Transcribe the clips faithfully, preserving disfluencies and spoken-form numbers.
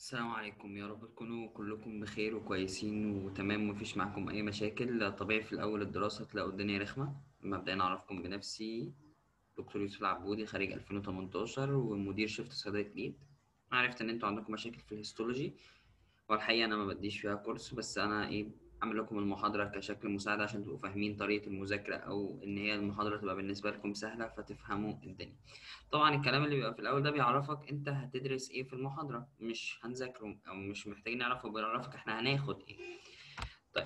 السلام عليكم، يا رب تكونوا كلكم بخير وكويسين وتمام ومفيش معكم أي مشاكل. طبيعي في الأول الدراسة تلاقوا الدنيا رخمة. مبدئيا أعرفكم بنفسي، دكتور يوسف العبودي، خريج ألفين وتمنتاشر ومدير شفت صيدلة جديد. عرفت إن أنتوا عندكم مشاكل في الهيستولوجي، والحقيقة أنا ما بديش فيها كورس، بس أنا إيه أعمل لكم المحاضرة كشكل مساعدة عشان تبقوا فاهمين طريقة المذاكرة، أو إن هي المحاضرة تبقى بالنسبة لكم سهلة فتفهموا الدنيا. طبعا الكلام اللي بيبقى في الاول ده بيعرفك انت هتدرس ايه في المحاضره، مش هنذاكره او مش محتاجين نعرفه، بيعرفك احنا هناخد ايه. طيب،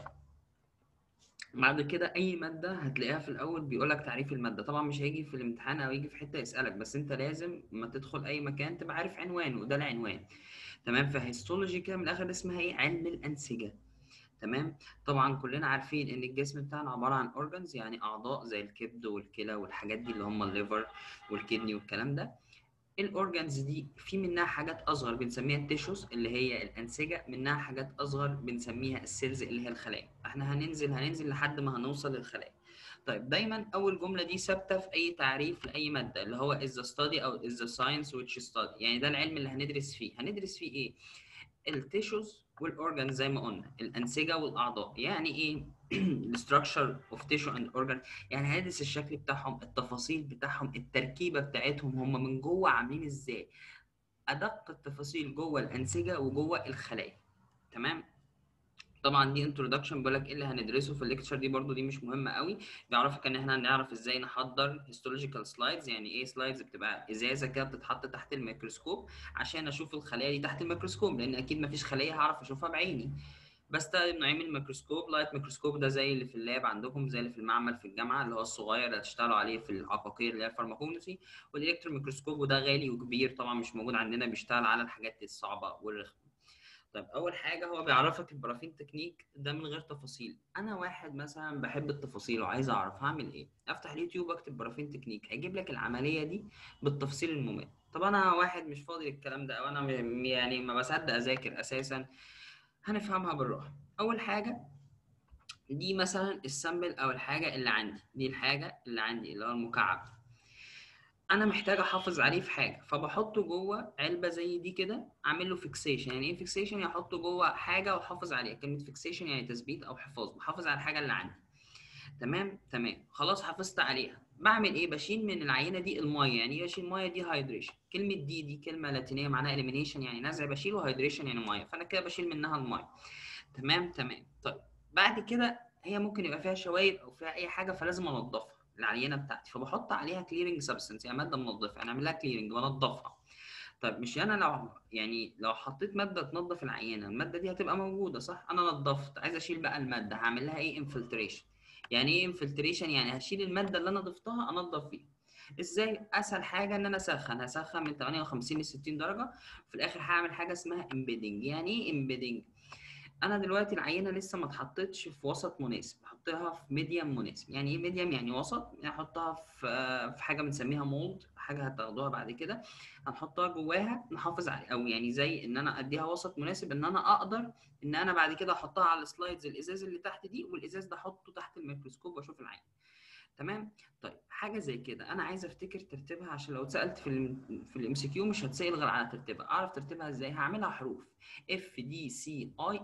بعد كده اي ماده هتلاقيها في الاول بيقولك تعريف الماده. طبعا مش هيجي في الامتحان او يجي في حته يسالك، بس انت لازم ما تدخل اي مكان تبقى عارف عنوانه، وده العنوان. تمام. فهيستولوجي كده من الاخر اسمها ايه؟ علم الانسجه. تمام. طبعا كلنا عارفين ان الجسم بتاعنا عباره عن اورجانز، يعني اعضاء زي الكبد والكلى والحاجات دي اللي هم الليفر والكدني والكلام ده. الاورجانز دي في منها حاجات اصغر بنسميها التيشوز اللي هي الانسجه، منها حاجات اصغر بنسميها السيلز اللي هي الخلايا. احنا هننزل هننزل لحد ما هنوصل للخلايا. طيب، دايما اول جمله دي ثابته في اي تعريف لاي ماده، اللي هو is the study او is the science which study، يعني ده العلم اللي هندرس فيه. هندرس فيه ايه؟ التيشوز والاورجان، زي ما قلنا الانسجه والاعضاء. يعني ايه الستراكشر اوف تيشو اند اورجان؟ يعني هندرس الشكل بتاعهم، التفاصيل بتاعهم، التركيبه بتاعتهم، هم من جوه عاملين ازاي، ادق التفاصيل جوه الانسجه وجوه الخلايا. تمام. طبعا دي انترودكشن، بيقول لك ايه اللي هندرسه في الليكتشر دي، برضو دي مش مهمه قوي. بيعرفك ان احنا هنعرف ازاي نحضر هيستولوجيكال سلايدز. يعني ايه سلايدز؟ بتبقى ازازه كده بتتحط تحت الميكروسكوب عشان اشوف الخلايا دي تحت الميكروسكوب، لان اكيد مفيش خليه هعرف اشوفها بعيني. بستخدم نوعين من الميكروسكوب. لايت ميكروسكوب ده زي اللي في اللاب عندكم، زي اللي في المعمل في الجامعه، اللي هو الصغير اللي هتشتغلوا عليه في العقاقير اللي هي الفارماكولوجي. والالكترون ميكروسكوب وده غالي وكبير، طبعا مش موجود عندنا، بيشتغل على الحاجات الصعبه والرخمه. طيب، اول حاجه هو بيعرفك البرافين تكنيك ده من غير تفاصيل. انا واحد مثلا بحب التفاصيل وعايز اعرف هعمل ايه، افتح اليوتيوب اكتب برافين تكنيك، هيجيب لك العمليه دي بالتفصيل الممل. طب انا واحد مش فاضي للكلام ده، او انا م- يعني ما بصدق اذاكر اساسا. هنفهمها بالراحه. اول حاجه، دي مثلا السامبل او الحاجه اللي عندي، دي الحاجه اللي عندي اللي هو المكعب. انا محتاج احافظ عليه في حاجه، فبحطه جوه علبه زي دي كده، اعمل له فيكسيشن. يعني ايه فيكسيشن؟ يعني احطه جوه حاجه واحافظ عليها. كلمه فيكسيشن يعني تثبيت او حفاظ، بحافظ على الحاجه اللي عندي. تمام تمام، خلاص حافظت عليها. بعمل ايه؟ بشيل من العينه دي الميه. يعني ايه بشيل ميه؟ دي هايدريشن. كلمه دي دي كلمه لاتينيه معناها اليمينيشن يعني نزع، بشيله. هايدريشن يعني ميه، فانا كده بشيل منها الميه. تمام تمام. طيب، بعد كده هي ممكن يبقى فيها شوائب او فيها اي حاجه، فلازم انضفها العينه بتاعتي، فبحط عليها كليرنج سبستنس، يعني ماده منظفه، انا اعمل لها كليرنج وانضفها. طيب، مش انا لو يعني لو حطيت ماده تنظف العينه، الماده دي هتبقى موجوده صح، انا نظفت، عايز اشيل بقى الماده، هعمل لها ايه؟ انفلتريشن. يعني ايه انفلتريشن؟ يعني هشيل الماده اللي انا ضفتها انضف فيها. ازاي؟ اسهل حاجه ان انا اسخن، هسخن من ثمانية وخمسين ل ستين درجه. في الاخر هعمل حاجه اسمها امبيدنج. يعني ايه امبيدنج؟ انا دلوقتي العينه لسه ما اتحطتش في وسط مناسب، احطها في ميديم مناسب. يعني ايه ميديم؟ يعني وسط. يعني احطها في في حاجه بنسميها مولد، حاجه هتاخدوها بعد كده. هنحطها جواها نحافظ على، او يعني زي ان انا اديها وسط مناسب، ان انا اقدر ان انا بعد كده احطها على السلايدز الازاز اللي تحت دي، والازاز ده احطه تحت الميكروسكوب واشوف العينه. تمام. طيب، حاجه زي كده انا عايز افتكر ترتيبها، عشان لو اتسالت في ال في الام سي كيو مش هتسال غير على ترتيبها. اعرف ترتيبها ازاي؟ هعملها حروف اف دي سي اي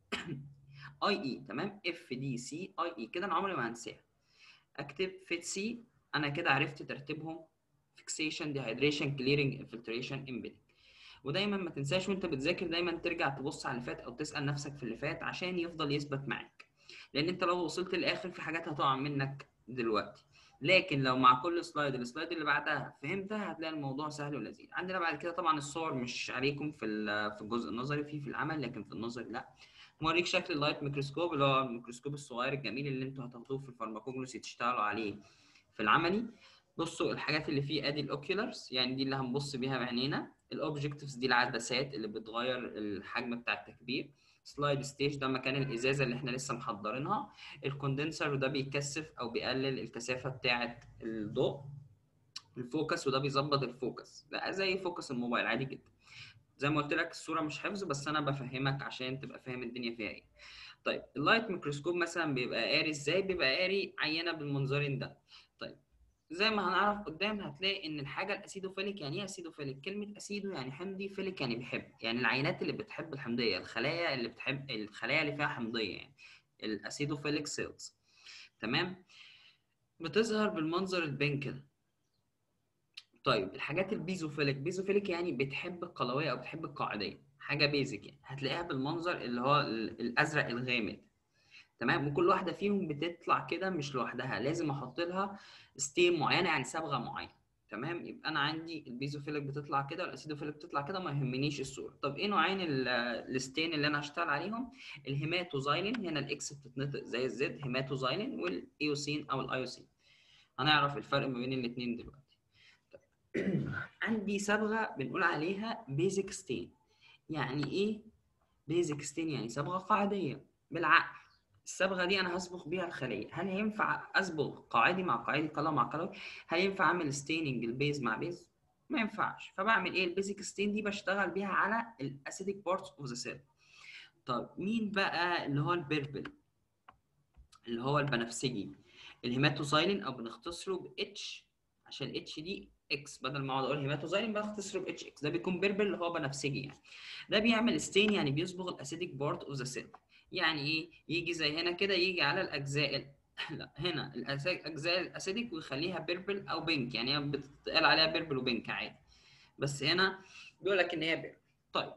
اي اي. تمام، اف دي سي اي اي كده انا عمري ما هنساها. اكتب فيت سي، انا كده عرفت ترتيبهم: فيكسيشن، ديهايدريشن، كليرنج، انفلتريشن، امبيدنج. ودايما ما تنساش وانت بتذاكر، دايما ترجع تبص على اللي فات او تسال نفسك في اللي فات عشان يفضل يثبت معاك. لان انت لو وصلت للاخر في حاجات هتقع منك دلوقتي، لكن لو مع كل سلايد السلايد اللي بعدها فهمتها هتلاقي الموضوع سهل ولذيذ. عندنا بعد كده طبعا الصور مش عليكم في في الجزء النظري، فيه في العمل، لكن في النظري لا. موريك شكل اللايت ميكروسكوب، اللي هو الميكروسكوب الصغير الجميل اللي انتوا هتاخدوه في الفارماكوجنوسي تشتغلوا عليه في العملي. بصوا الحاجات اللي فيه، ادي الاوكيولارز، يعني دي اللي هنبص بيها بعينينا. الاوبجكتيفز دي العدسات اللي بتغير الحجم بتاع التكبير. سلايد ستيج ده مكان الازازه اللي احنا لسه محضرينها. الكوندنسر وده بيكثف او بيقلل الكثافه بتاعه الضوء. الفوكس وده بيظبط الفوكس، لا زي فوكس الموبايل عادي جدا. زي ما قلت لك الصوره مش حفظ، بس انا بفهمك عشان تبقى فاهم الدنيا فيها ايه. طيب، اللايت ميكروسكوب مثلا بيبقى قاري ازاي؟ بيبقى قاري عينه بالمنظار ده. طيب، زي ما هنعرف قدام هتلاقي ان الحاجه الاسيدوفيليك، يعني ايه اسيدوفيليك؟ كلمه اسيدو يعني حمضي، فيليك يعني بيحب، يعني العينات اللي بتحب الحمضيه، الخلايا اللي بتحب، الخلايا اللي فيها حمضيه يعني الاسيدوفيليك سيلز. تمام؟ بتظهر بالمنظر البين كده. طيب الحاجات البيزوفيليك، بيزوفيليك يعني بتحب القلويه او بتحب القاعديه، حاجه بيزك يعني، هتلاقيها بالمنظر اللي هو الازرق الغامق. تمام؟ وكل واحده فيهم بتطلع كده مش لوحدها، لازم احط لها ستيم معينه يعني صبغه معينه. تمام؟ يبقى انا عندي البيزوفيليك بتطلع كده والاسيدوفيليك بتطلع كده، ما يهمنيش الصوره. طب ايه نوعين الستين اللي انا هشتغل عليهم؟ الهيماتوزايلين، هنا الاكس بتتنطق زي الزد، هيماتوزايلين، والايوسين او الايوسين. هنعرف الفرق ما بين الاثنين دلوقتي. عندي صبغه بنقول عليها بيزك ستين. يعني ايه بيزك ستين؟ يعني صبغه قاعديه. بالعقل، الصبغه دي انا هصبغ بيها الخليه، هل ينفع اصبغ قاعدي مع قاعدي، قلم مع قلم؟ هل ينفع اعمل ستيننج البيز مع بيز؟ ما ينفعش. فبعمل ايه؟ البيزك ستين دي بشتغل بيها على الاسيديك بارتس اوف ذا سيل. طب مين بقى اللي هو البيربل، اللي هو البنفسجي؟ الهيماتوزايلين، او بنختصره ب اتش عشان الاتش دي اكس، بدل ما اقعد اقول هيماتوزايلين بختصره ب اتش اكس. ده بيكون بيربل اللي هو بنفسجي يعني. ده بيعمل ستين يعني بيصبغ الاسيديك بارت اوف ذا سيل. يعني ايه؟ يجي زي هنا كده، يجي على الاجزاء ال... لا هنا الاجزاء الاسيديك ويخليها بيربل او بينك، يعني هي بتتقال عليها بيربل وبينك عادي، بس هنا بيقول لك ان هي بيربل. طيب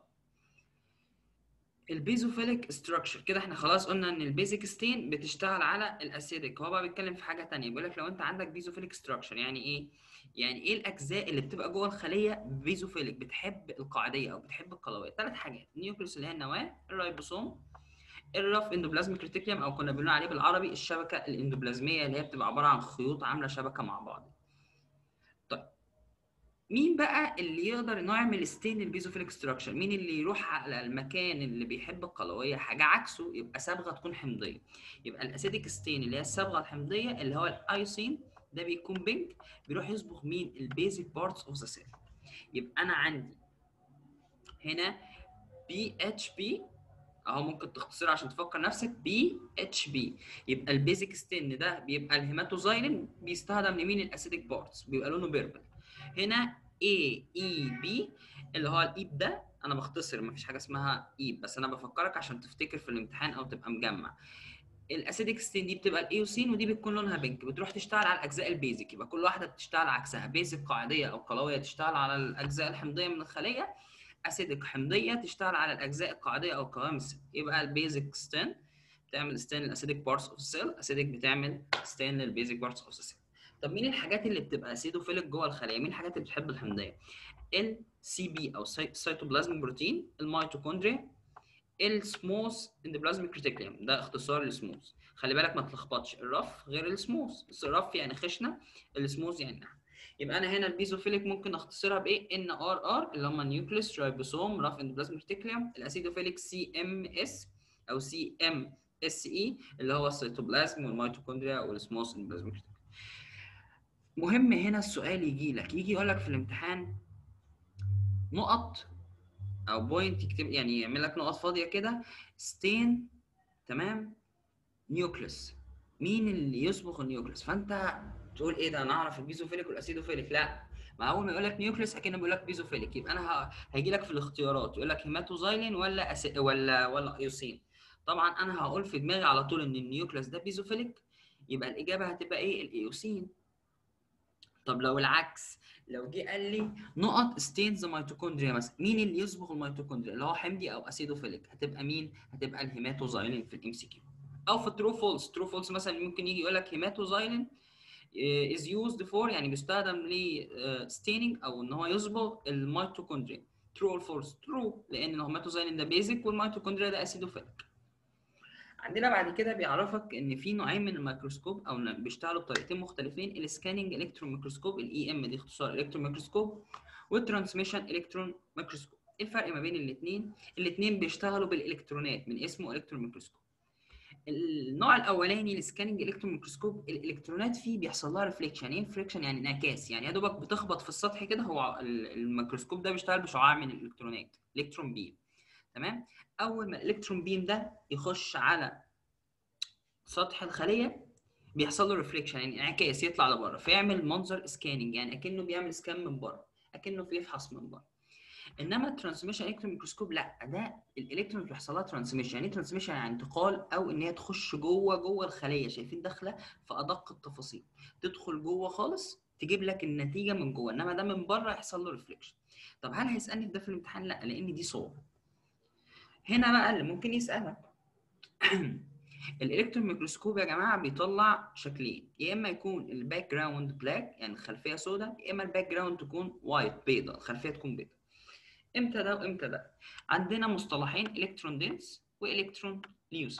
البيزوفيليك ستراكشر كده احنا خلاص قلنا ان البيزك ستين بتشتغل على الاسيديك. هو بقى بيتكلم في حاجه ثانيه، بيقول لك لو انت عندك بيزوفيليك ستراكشر يعني ايه؟ يعني ايه الاجزاء اللي بتبقى جوه الخليه بيزوفيليك، بتحب القاعديه او بتحب القلويه؟ ثلاث حاجات: النيوكليوس اللي هي النواه، الرايبوسوم، الرف اندوبلازميك ريتيكولم او كنا بنقول عليه بالعربي الشبكه الاندوبلازميه، اللي هي بتبقى عباره عن خيوط عامله شبكه مع بعض. طيب مين بقى اللي يقدر انه يعمل ستين للبيزوفيليك ستراكشر؟ مين اللي يروح على المكان اللي بيحب القلويه؟ حاجه عكسه، يبقى صبغه تكون حمضيه. يبقى الاسيديك ستين اللي هي الصبغه الحمضيه اللي هو الايوسين، ده بيكون بينك، بيروح يصبغ مين؟ البيزك بارتس اوف ذا سيل. يبقى انا عندي هنا بي اتش بي اهو، ممكن تختصرها عشان تفكر نفسك، بي اتش بي. يبقى البيزك ستين ده بيبقى الهيماتوزايلين، بيستخدم لمين؟ الاسيديك بارتس، بيبقى لونه بيربل. هنا اي اي بي اللي هو الايب ده، انا بختصر مفيش حاجه اسمها ايب، بس انا بفكرك عشان تفتكر في الامتحان او تبقى مجمع. الاسيديك ستين دي بتبقى الايوسين، ودي بتكون لونها بينك، بتروح تشتغل على الاجزاء البيزك. يبقى كل واحده بتشتغل عكسها، بيزك قاعديه او قلويه تشتغل على الاجزاء الحمضيه من الخليه، اسيدك حمضيه تشتغل على الاجزاء القاعديه او قوام السيل. يبقى البيزك ستين بتعمل ستين للاسيدك بارتس اوف السيل، اسيدك بتعمل ستين للبيزك بارتس اوف السيل. طب مين الحاجات اللي بتبقى اسيدوفيليك جوه الخليه؟ مين الحاجات اللي بتحب الحمضيه؟ السي بي او سيتوبلازم بروتين، الميتوكوندريا، السموث اندوبلازميك ريتيكولم، ده اختصار للسموث. خلي بالك ما تلخبطش، الرف غير السموث، بس الرف يعني خشنه، السموث يعني ناعم. يبقى انا هنا البيزوفيليك ممكن اختصرها بايه؟ ان ار ار اللي هم نيوكليس، رايبوسوم، رف اندوبلازميك ريتيكولم. الاسيدوفيليك سي ام اس او سي ام اس اي اللي هو السيتوبلازم والميتوكوندريا والسموث اندوبلازميك ريتيكولم. مهم هنا السؤال يجي لك، يجي يقول لك في الامتحان نقط او بوينت، يكتب يعني يعمل لك نقط فاضيه كده، ستين، تمام، نيوكليس، مين اللي يصبغ النيوكليس؟ فانت تقول ايه ده، انا اعرف البيزوفيليك والاسيدوفيليك. لا، ما اول ما يقول لك نيوكليس اكنه بيقول لك بيزوفيليك، يبقى انا ه... هيجي لك في الاختيارات يقول لك هيماتوزايلين ولا أسي... ولا ولا ايوسين. طبعا انا هقول في دماغي على طول ان النيوكليس ده بيزوفيليك، يبقى الاجابه هتبقى ايه؟ الايوسين. طب لو العكس، لو جه قال لي نقط ستينز ميتوكوندريا مثلا، مين اللي يصبغ الميتوكوندريا اللي هو حمضي او اسيدوفيليك؟ هتبقى مين؟ هتبقى الهيماتوزايلين في الام سي كيو. او في ترو فولس، ترو فولس مثلا ممكن يجي يقول لك هيماتوزايلين از يوزد فور، يعني بيستخدم ل ستيننج او ان هو يصبغ الميتوكوندريا. ترو اور فولس؟ ترو، لان الهيماتوزايلين ده بيزك والميتوكوندريا ده اسيدوفيليك. عندنا بعد كده بيعرفك ان في نوعين من الميكروسكوب او بيشتغلوا بطريقتين مختلفين: السكاننج الكترون ميكروسكوب، الاي ام دي اختصار الكترون ميكروسكوب، والترانسميشن الكترون ميكروسكوب. ايه الفرق ما بين الاثنين؟ الاثنين بيشتغلوا بالالكترونات من اسمه الكترون ميكروسكوب. النوع الاولاني السكاننج الكترون ميكروسكوب، الالكترونات فيه بيحصل لها ريفليكشن. ايه ريفليكشن؟ يعني انعكاس، يعني يا دوبك بتخبط في السطح كده. هو الميكروسكوب ده بيشتغل بشعاع من الالكترونات، الكترون بيم. تمام؟ اول ما الالكترون بيم ده يخش على سطح الخليه بيحصل له ريفليكشن يعني انعكاس يطلع لبره فيعمل منظر سكاننج، يعني اكنه بيعمل سكان من بره، اكنه بيفحص من بره. انما الترانسميشن الكترون ميكروسكوب لا، ده الالكترون بيحصل لها ترانسميشن. يعني ايه ترانسميشن؟ يعني انتقال، او ان هي تخش جوه جوه الخليه، شايفين داخله في ادق التفاصيل، تدخل جوه خالص تجيب لك النتيجه من جوه، انما ده من بره يحصل له ريفليكشن. طب هل هيسالني ده في الامتحان؟ لا، لان دي صور. هنا بقى اللي ممكن يسالك الالكترون ميكروسكوب يا جماعه بيطلع شكلين، يا اما يكون الباك جراوند بلاك يعني الخلفيه سوداء، يا اما الباك جراوند تكون وايت بيضاء، الخلفيه تكون بيضاء. امتى ده وامتى ده؟ عندنا مصطلحين الكترون دينس والكترون ليوس.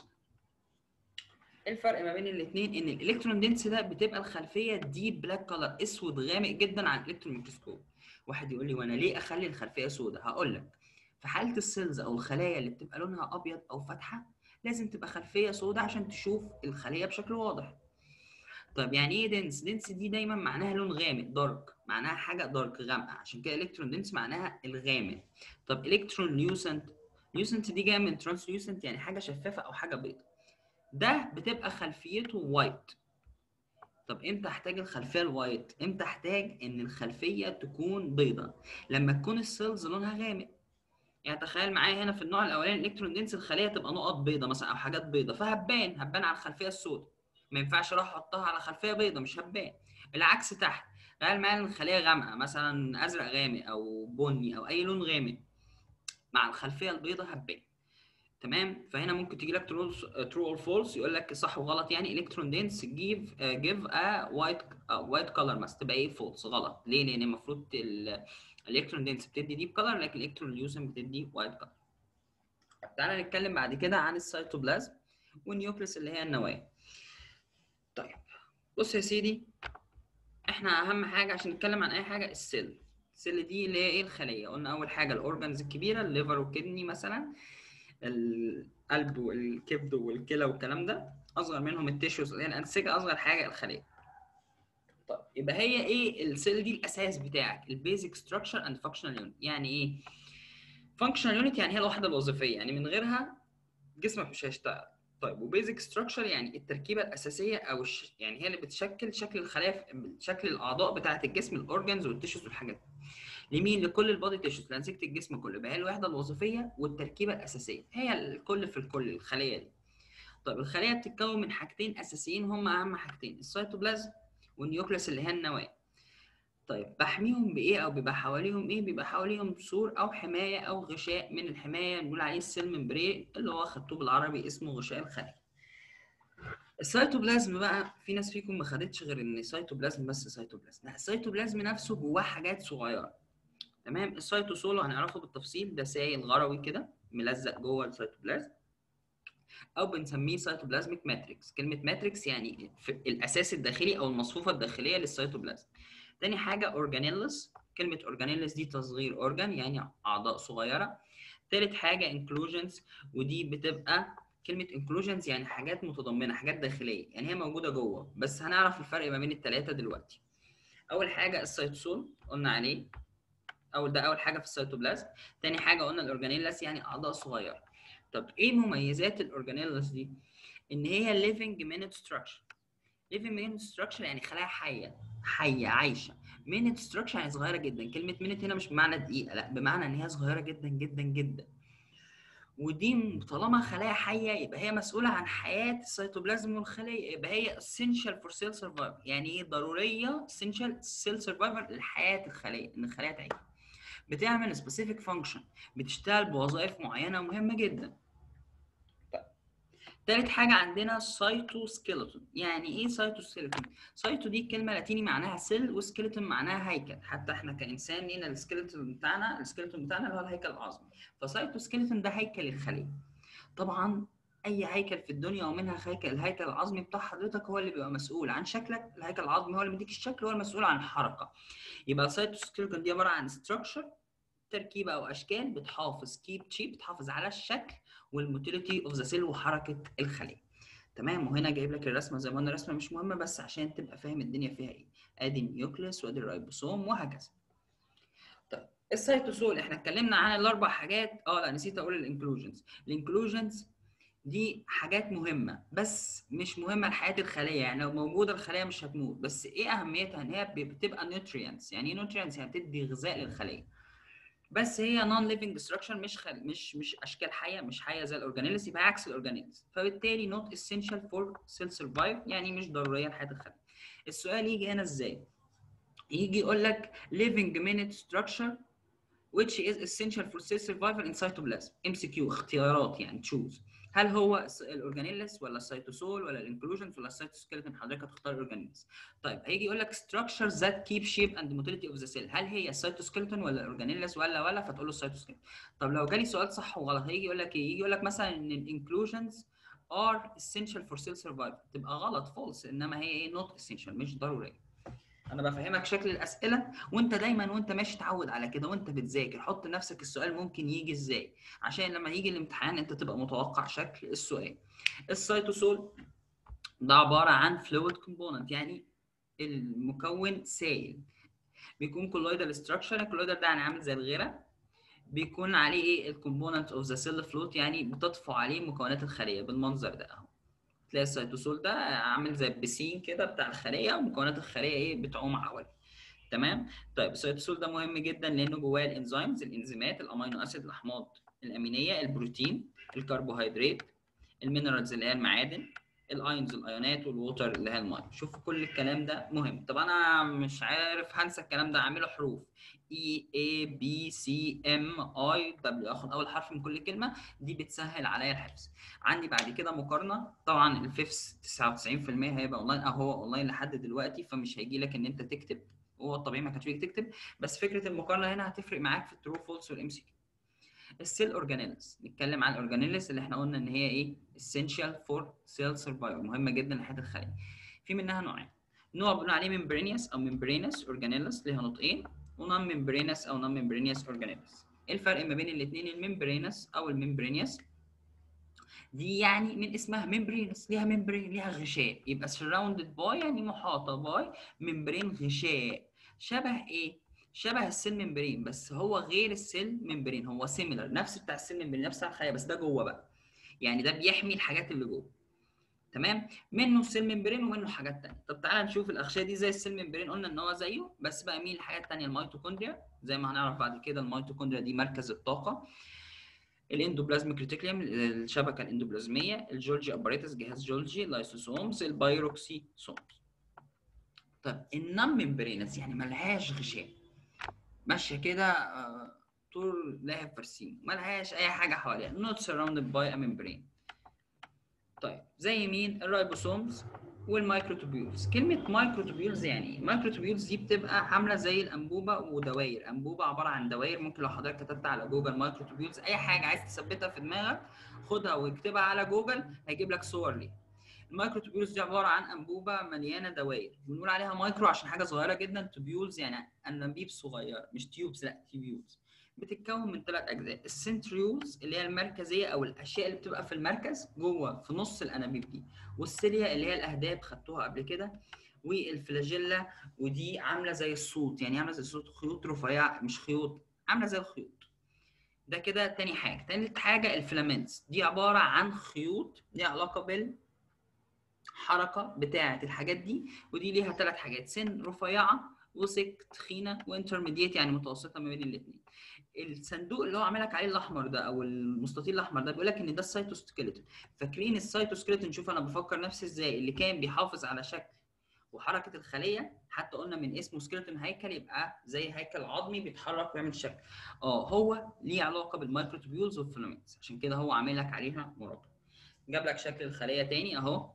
الفرق ما بين الاثنين ان الالكترون دينس ده بتبقى الخلفيه ديب بلاك كلر، اسود غامق جدا عن الالكترون ميكروسكوب. واحد يقول لي وانا ليه اخلي الخلفيه سوداء؟ هقول لك. في حاله السيلز او الخلايا اللي بتبقى لونها ابيض او فاتحه لازم تبقى خلفيه سوداء عشان تشوف الخليه بشكل واضح. طب يعني ايه دنس؟ دنس دي دايما معناها لون غامق، دارك، معناها حاجه دارك غامقه، عشان كده الكترون دنس معناها الغامق. طب الكترون ليوسنت، ليوسنت دي جايه من ترانسليوسنت يعني حاجه شفافه او حاجه بيضاء، ده بتبقى خلفيته وايت. طب امتى احتاج الخلفيه الوايت؟ امتى احتاج ان الخلفيه تكون بيضاء؟ لما تكون السيلز لونها غامق. يعني تخيل معايا هنا في النوع الاولاني الالكترون دنس الخليه تبقى نقط بيضاء مثلا او حاجات بيضاء، فهبان هبان على الخلفيه السوداء، ما ينفعش اروح احطها على خلفيه بيضاء مش هبان. العكس تحت، تخيل معايا الخليه غامقه مثلا ازرق غامق او بني او اي لون غامق، مع الخلفيه البيضاء هبان. تمام. فهنا ممكن تيجي لك ترو اور فولس، يقول لك صح وغلط. يعني الكترون دنس جيف جيف ا وايت وايت كلر مثلا، تبقى ايه؟ فولس، غلط. ليه؟ لان المفروض الالكترون دنس بتدي ديب كلر، لكن الالكترون ليوسن بتدي وايت كلر. تعالى نتكلم بعد كده عن السيتوبلازم والنيوكليس اللي هي النواه. طيب بص يا سيدي، احنا اهم حاجه عشان نتكلم عن اي حاجه السيل. السيل دي اللي هي ايه؟ الخليه. قلنا اول حاجه الاورجنز الكبيره، الليفر والكدني مثلا، القلب والكبد والكلى والكلام ده. اصغر منهم التيشوز اللي هي الانسجه، اصغر حاجه الخليه. طيب يبقى هي ايه السيل دي؟ الاساس بتاعك، البيزك ستراكشر اند فانكشنال يونت. يعني ايه فانكشنال يونت؟ يعني هي الوحده الوظيفيه، يعني من غيرها جسمك مش هيشتغل. طيب وبيزك ستراكشر يعني التركيبه الاساسيه، او الش... يعني هي اللي بتشكل شكل الخلايا، شكل الاعضاء بتاعه الجسم، الاورجنز والتيشوز والحاجات دي. لمين؟ لكل البادي تيشوز، لانسجه الجسم كله. يبقى هي الوحده الوظيفيه والتركيبه الاساسيه، هي الكل في الكل، الخليه دي. طيب الخليه بتتكون من حاجتين اساسيين، هم اهم حاجتين، السيتوبلازم والنيوكليس اللي هي النواه. طيب بحميهم بايه او بيبقى حواليهم ايه؟ بيبقى حواليهم سور او حمايه او غشاء من الحمايه، نقول عليه السيل ممبرين، اللي هو خدتوه بالعربي اسمه غشاء الخليه. السيتوبلازم بقى، في ناس فيكم ما خدتش غير ان سيتوبلازم بس سيتوبلازم، لا، السيتوبلازم نفسه جواه حاجات صغيره. تمام. السيتوسول هنعرفه بالتفصيل، ده سائل غروي كده ملزق جوه السيتوبلازم، او بنسميه سيتوبلازميك ماتريكس. كلمه ماتريكس يعني في الاساس الداخلي او المصفوفه الداخليه للسيتوبلازم. تاني حاجه اورجانيلس، كلمه اورجانيلس دي تصغير اورجان يعني اعضاء صغيره. تالت حاجه انكلوجنز، ودي بتبقى كلمه انكلوجنز يعني حاجات متضمنه، حاجات داخليه، يعني هي موجوده جوه، بس هنعرف الفرق ما بين الثلاثه دلوقتي. اول حاجه السيتوسول قلنا عليه، اول ده اول حاجه في السيتوبلازم. تاني حاجه قلنا الاورجانيلس يعني اعضاء صغيره. طب ايه مميزات الاورجانيلس دي؟ ان هي ليفنج مينت ستراكشر. ليفنج مينت ستراكشر يعني خلايا حيه، حيه عايشه. مينت ستراكشر يعني صغيره جدا. كلمه مينت هنا مش بمعنى دقيقه، لا، بمعنى ان هي صغيره جدا جدا جدا. ودي طالما خلايا حيه يبقى هي مسؤوله عن حياه السيتوبلازم والخليه، يبقى هي essential for cell survival. يعني ايه ضروريه؟ essential cell survival لحياه الخليه، ان الخليه تعيش. بتعمل سبيسيفيك فانكشن، بتشتغل بوظائف معينه مهمه جدا. طيب تالت حاجه عندنا سايتوسكيلتون. يعني ايه سايتوسكيلتون؟ سايتو دي كلمه لاتيني معناها سيل، وسكيلتون معناها هيكل. حتى احنا كانسان لينا السكيلتون بتاعنا، السكيلتون بتاعنا اللي هو الهيكل العظمي. فسايتوسكيلتون ده هيكل الخليه. طبعا اي هيكل في الدنيا ومنها هيكل الهيكل العظمي بتاع حضرتك هو اللي بيبقى مسؤول عن شكلك. الهيكل العظمي هو اللي بيديك الشكل، هو المسؤول عن الحركه. يبقى السيتوسكيلتون دي عباره عن ستراكشر، تركيبه او اشكال بتحافظ كيب تشيب بتحافظ على الشكل والموتيليتي اوف ذا سيل وحركه الخليه. تمام. وهنا جايب لك الرسمه، زي ما قلنا الرسمه مش مهمه بس عشان تبقى فاهم الدنيا فيها ايه. ادي النيوكليس وادي الرايبوسوم وهكذا. طيب السيتوسول احنا اتكلمنا عن الاربع حاجات. اه لا، نسيت اقول الانكلوجنز. الانكلوجنز دي حاجات مهمه بس مش مهمه لحياه الخليه، يعني لو موجوده الخليه مش هتموت، بس ايه اهميتها؟ ان هي بتبقى نيوتريانتس. يعني ايه نيوتريانتس؟ يعني بتدي غذاء للخليه، بس هي نون ليفنج ستراكشر، مش خل... مش مش اشكال حيه، مش حيه زي الاورجانيلز، يبقى عكس الاورجانيلز، فبالتالي نوت اسينشال فور سيل سرفايف، يعني مش ضروريه لحياه الخليه. السؤال يجي هنا ازاي؟ يجي يقول لك living minute structure which is essential for cell survival in cytoplasm. ام سي كيو، اختيارات يعني تشوز. هل هو الاورجانيلس ولا السيتوسول ولا الانكلوجنز ولا السيتوسكيلتون؟ حضرتك هتختار الاورجانيلس. طيب هيجي يقول لك structures that keep shape and motility of the cell، هل هي السيتوسكيلتون ولا الاورجانيلس ولا ولا فتقول له السيتوسكيلتون. طب لو جالي سؤال صح وغلط هيجي يقول لك ايه؟ يجي يقول لك مثلا ان الانكلوجنز are essential for cell survival، تبقى غلط false، انما هي ايه not essential، مش ضروريه. انا بفهمك شكل الاسئله، وانت دايما وانت ماشي اتعود على كده، وانت بتذاكر حط لنفسك السؤال ممكن يجي ازاي، عشان لما يجي الامتحان انت تبقى متوقع شكل السؤال. السيتوسول ده عباره عن فلويد كومبوننت، يعني المكون سائل، بيكون كولويدال ستراكشر. الكولويدال ده يعني عامل زي الغيره، بيكون عليه ايه؟ الكومبوننت اوف ذا سيل فلوت، يعني بتطفو عليه مكونات الخليه بالمنظر ده اهو. تلاقي السيتوسول ده عامل زي البسين كده بتاع الخليه، ومكونات الخليه ايه؟ بتعوم حواليه. تمام. طيب السيتوسول ده مهم جدا لانه جواه الانزيمز، الانزيمات، الامينو اسيد، الاحماض الامينيه، البروتين، الكربوهيدرات، المينرالز اللي هي المعادن، الايونز الايونات، والووتر اللي هي الميه. شوف كل الكلام ده مهم. طب انا مش عارف هنسى الكلام ده، اعمله حروف اي اي بي سي ام اي دبليو، اخد اول حرف من كل كلمه، دي بتسهل عليا الحفظ. عندي بعد كده مقارنه، طبعا الفيفس تسعة وتسعين في المية هيبقى اونلاين، اهو اونلاين لحد دلوقتي، فمش هيجي لك ان انت تكتب، هو الطبيعي ما كانش فيك تكتب، بس فكره المقارنه هنا هتفرق معاك في الترو فولس والام سي كيو. السيل اورجانيلز، نتكلم عن الاورجانيلز اللي احنا قلنا ان هي ايه؟ essential for cell survival، مهمه جدا لحياه الخليه. في منها نوعين، نوع بنقول عليه ممبرينيوس او ممبرينس اورجانيلز، ليها نطقين، ونون ممبرينس او نون ممبرينيوس اورجانيلز. ايه الفرق ما بين الاثنين؟ الممبرينس او الممبرينيوس دي يعني من اسمها ممبرينس، ليها ممبرين، ليها غشاء، يبقى surrounded by يعني محاطه باي ممبرين، غشاء. شبه ايه؟ شبه السيل ممبرين، بس هو غير السيل ممبرين، هو سيميلر، نفس بتاع السيل ممبرين، نفس بتاع الخلايا، بس ده جوه بقى، يعني ده بيحمي الحاجات اللي جوه. تمام. منه السيل ممبرين ومنه حاجات ثانيه. طب تعالى نشوف الاغشيه دي زي السيل ممبرين، قلنا ان هو زيه، بس بقى مين الحاجات الثانيه؟ الميتوكوندريا، زي ما هنعرف بعد كده الميتوكوندريا دي مركز الطاقه، الاندوبلازميك ريتيكوليوم الشبكه الاندوبلازميه، الجولجي اباريتس جهاز جولجي، اللايسوسومز، البايروكسيسومز. طب النون ممبرينس يعني ملهاش غشاء، ماشيه كده آه، طول لها فرسين، ملهاش اي حاجه حواليها، not surrounded by a membrane. طيب زي مين؟ الرايبوسومز والمايكروتوبيولز. كلمه مايكروتوبيولز يعني ايه؟ مايكروتوبيولز دي بتبقى عامله زي الانبوبه ودوائر، انبوبه عباره عن دوائر، ممكن لو حضرتك كتبت على جوجل مايكروتوبيولز اي حاجه عايز تثبتها في دماغك خدها واكتبها على جوجل هيجيب لك صور ليها. المايكروتوبيولز دي عباره عن انبوبه مليانه دوائر، بنقول عليها مايكرو عشان حاجه صغيره جدا، توبيولز يعني انابيب صغيره، مش تيوبز، لا تيوبيولز. بتتكون من ثلاث اجزاء، السنتريولز اللي هي المركزيه او الاشياء اللي بتبقى في المركز جوه في نص الانابيب دي، والسيليا اللي هي الاهداب خدتوها قبل كده، والفلاجيلا ودي عامله زي الصوت، يعني عامله زي الصوت، خيوط رفيعه، مش خيوط، عامله زي الخيوط. ده كده تاني حاجه. تالت حاجه الفلامنتس، دي عباره عن خيوط ليها علاقه بالحركه بتاعه الحاجات دي، ودي ليها ثلاث حاجات، سن رفيعه، وسك تخينه، وانترميديت يعني متوسطه ما بين الاثنين. الصندوق اللي هو عامل لك عليه الاحمر ده او المستطيل الاحمر ده بيقول لك ان ده السيتوسكيلتون. فاكرين السيتوسكيلتون؟ شوف انا بفكر نفسي ازاي، اللي كان بيحافظ على شكل وحركه الخليه، حتى قلنا من اسمه سكيلتون هيكل، يبقى زي هيكل عظمي بيتحرك ويعمل شكل. اه هو ليه علاقه بالمايكروتوبيولز والفيلامنتس، عشان كده هو عامل لك عليها مربع. جاب لك شكل الخليه تاني اهو.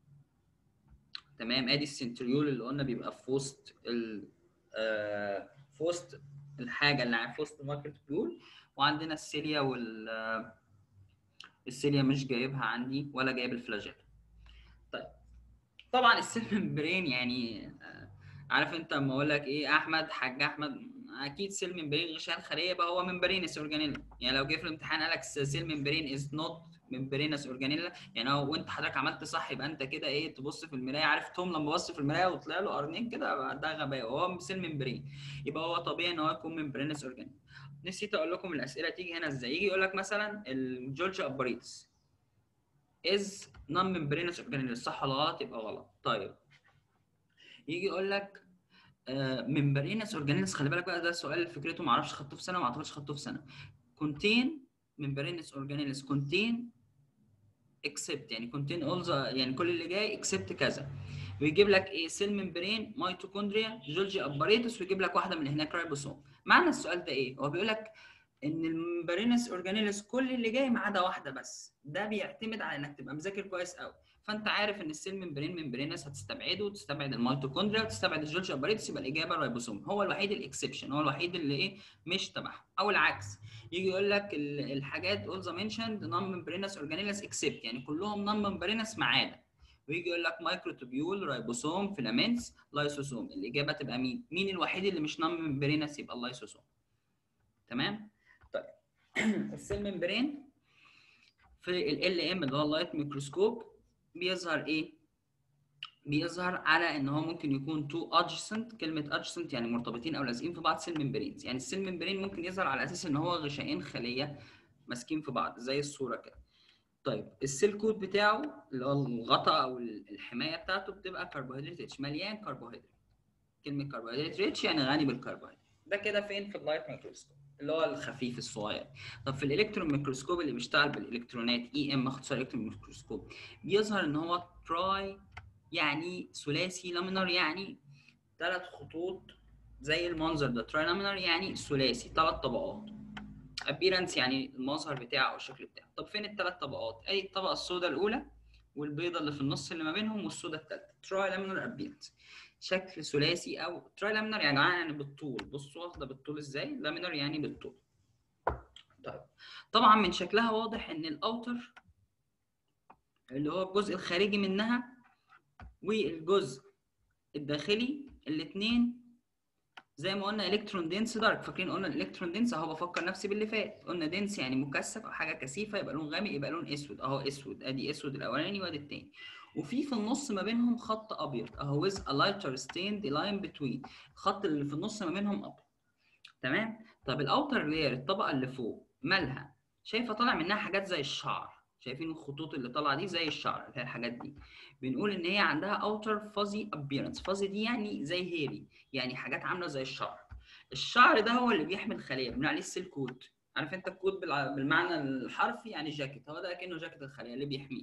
تمام. ادي السنتريول اللي قلنا بيبقى في وسط ال آه في وسط الحاجه اللي في وسط المايكروتوبيول، وعندنا السيليا وال السيليا مش جايبها عندي ولا جايب الفلاجيلا. طيب طبعا السيل ممبرين يعني آه، عارف انت لما اقول لك ايه احمد حاج احمد، اكيد سيل ممبرين غشاء الخليه يبقى هو ممبرينس اورجانيلا. يعني لو جه في الامتحان قال لك سيل ممبرين از نوت ممبرينس اورجانيلا، يعني هو وانت حضرتك عملت صح يبقى انت كده ايه، تبص في المرايه، عارف توم لما بص في المرايه وطلع له قرنين كده، ده غباء، وهو سيل ممبرين، يبقى هو طبيعي ان هو يكون ممبرينس اورجانيلا. نسيت اقول لكم الاسئله تيجي هنا ازاي، يجي يقول لك مثلا الجولجي اباريتس، از نون ممبرينس اورجانيلز، صح ولا غلط؟ يبقى غلط. طيب يجي يقول لك ممبرينس اورجانيلز، خلي بالك بقى ده سؤال فكرته ما اعرفش خدته في سنه، ما اعتقدش خدته في سنه. كونتين ممبرينس اورجانيلز كونتين اكسبت، يعني كونتين اول يعني كل اللي جاي اكسبت كذا، ويجيب لك ايه؟ سيل ممبرين، ميتوكوندريا، جولجي اباريتس، ويجيب لك واحده من هناك رايبوسوم. معنى السؤال ده ايه؟ هو بيقول لك ان الممبرينس اورجانيلز كل اللي جاي ما عدا واحده بس. ده بيعتمد على انك تبقى مذاكر كويس قوي. فانت عارف ان السيل ممبرين ممبرينس هتستبعده وتستبعد الميتوكوندريا وتستبعد الجولجي اباريتس، يبقى الاجابه الرايبوسوم. هو الوحيد الاكسبشن، هو الوحيد اللي ايه مش تبعها. او العكس، يجي يقول لك الحاجات all the mentioned non membranous organelles except، يعني كلهم non membranous ما عدا. ويجي يقول لك مايكروتوبيول، رايبوسوم، فيلامنتس، لايسوسوم. الاجابه تبقى مين؟ مين الوحيد اللي مش non membranous؟ يبقى اللايسوسوم. تمام؟ طيب السيل ممبرين في ال ام اللي هو اللايت ميكروسكوب بيظهر ايه؟ بيظهر على ان هو ممكن يكون تو adjacent، كلمه adjacent يعني مرتبطين او لازقين في بعض سيل ممبرينز. يعني السيل ممبرين ممكن يظهر على اساس ان هو غشائين خليه ماسكين في بعض زي الصوره كده. طيب السيل كود بتاعه اللي هو الغطاء او الحمايه بتاعته بتبقى كربوهيدرات ريتش، مليان كربوهيدرات. كلمه كربوهيدرات ريتش يعني غني بالكربوهيدرات. ده كده فين؟ في اللايت ميكروسكوب اللي هو الخفيف الصغير. طب في الالكترون ميكروسكوب اللي بيشتغل بالالكترونات، اي ام اختصار الكترون ميكروسكوب، بيظهر ان هو تراي يعني ثلاثي، لامينر يعني ثلاث خطوط زي المنظر ده. تراي لامينر يعني ثلاثي، ثلاث طبقات. ابيرنس يعني المظهر بتاعه او الشكل بتاعه. طب فين الثلاث طبقات؟ ادي الطبقه السوداء الاولى والبيضه اللي في النص اللي ما بينهم والسوداء الثالثه. تراي لامينر ابيرنس، شكل ثلاثي. او تراي لامينر يا جماعه يعني بالطول. بصوا واخده بالطول ازاي، لامينر يعني بالطول. طيب طبعا من شكلها واضح ان الاوتر اللي هو الجزء الخارجي منها والجزء الداخلي الاثنين زي ما قلنا الكترون دينس دارك. فاكرين قلنا الالكترون دينس اهو، بفكر نفسي باللي فات. قلنا دينس يعني مكثف او حاجه كثيفه، يبقى لون غامق، يبقى لون اسود اهو. اسود، ادي اسود الاولاني وادي الثاني. وفي في النص ما بينهم خط ابيض اهو with a lighter stained line between. الخط اللي في النص ما بينهم ابيض. تمام. طب الاوتر لير، الطبقه اللي فوق، مالها؟ شايفه طالع منها حاجات زي الشعر. شايفين الخطوط اللي طالعه دي زي الشعر، اللي هي الحاجات دي. بنقول ان هي عندها اوتر فازي ابيرنس. فازي دي يعني زي هيري، يعني حاجات عامله زي الشعر. الشعر ده هو اللي بيحمي الخليه، بنقول عليه السيل كود. عارف انت الكود بالمعنى الحرفي يعني جاكيت، هو ده كانه جاكيت الخليه اللي بيحميه.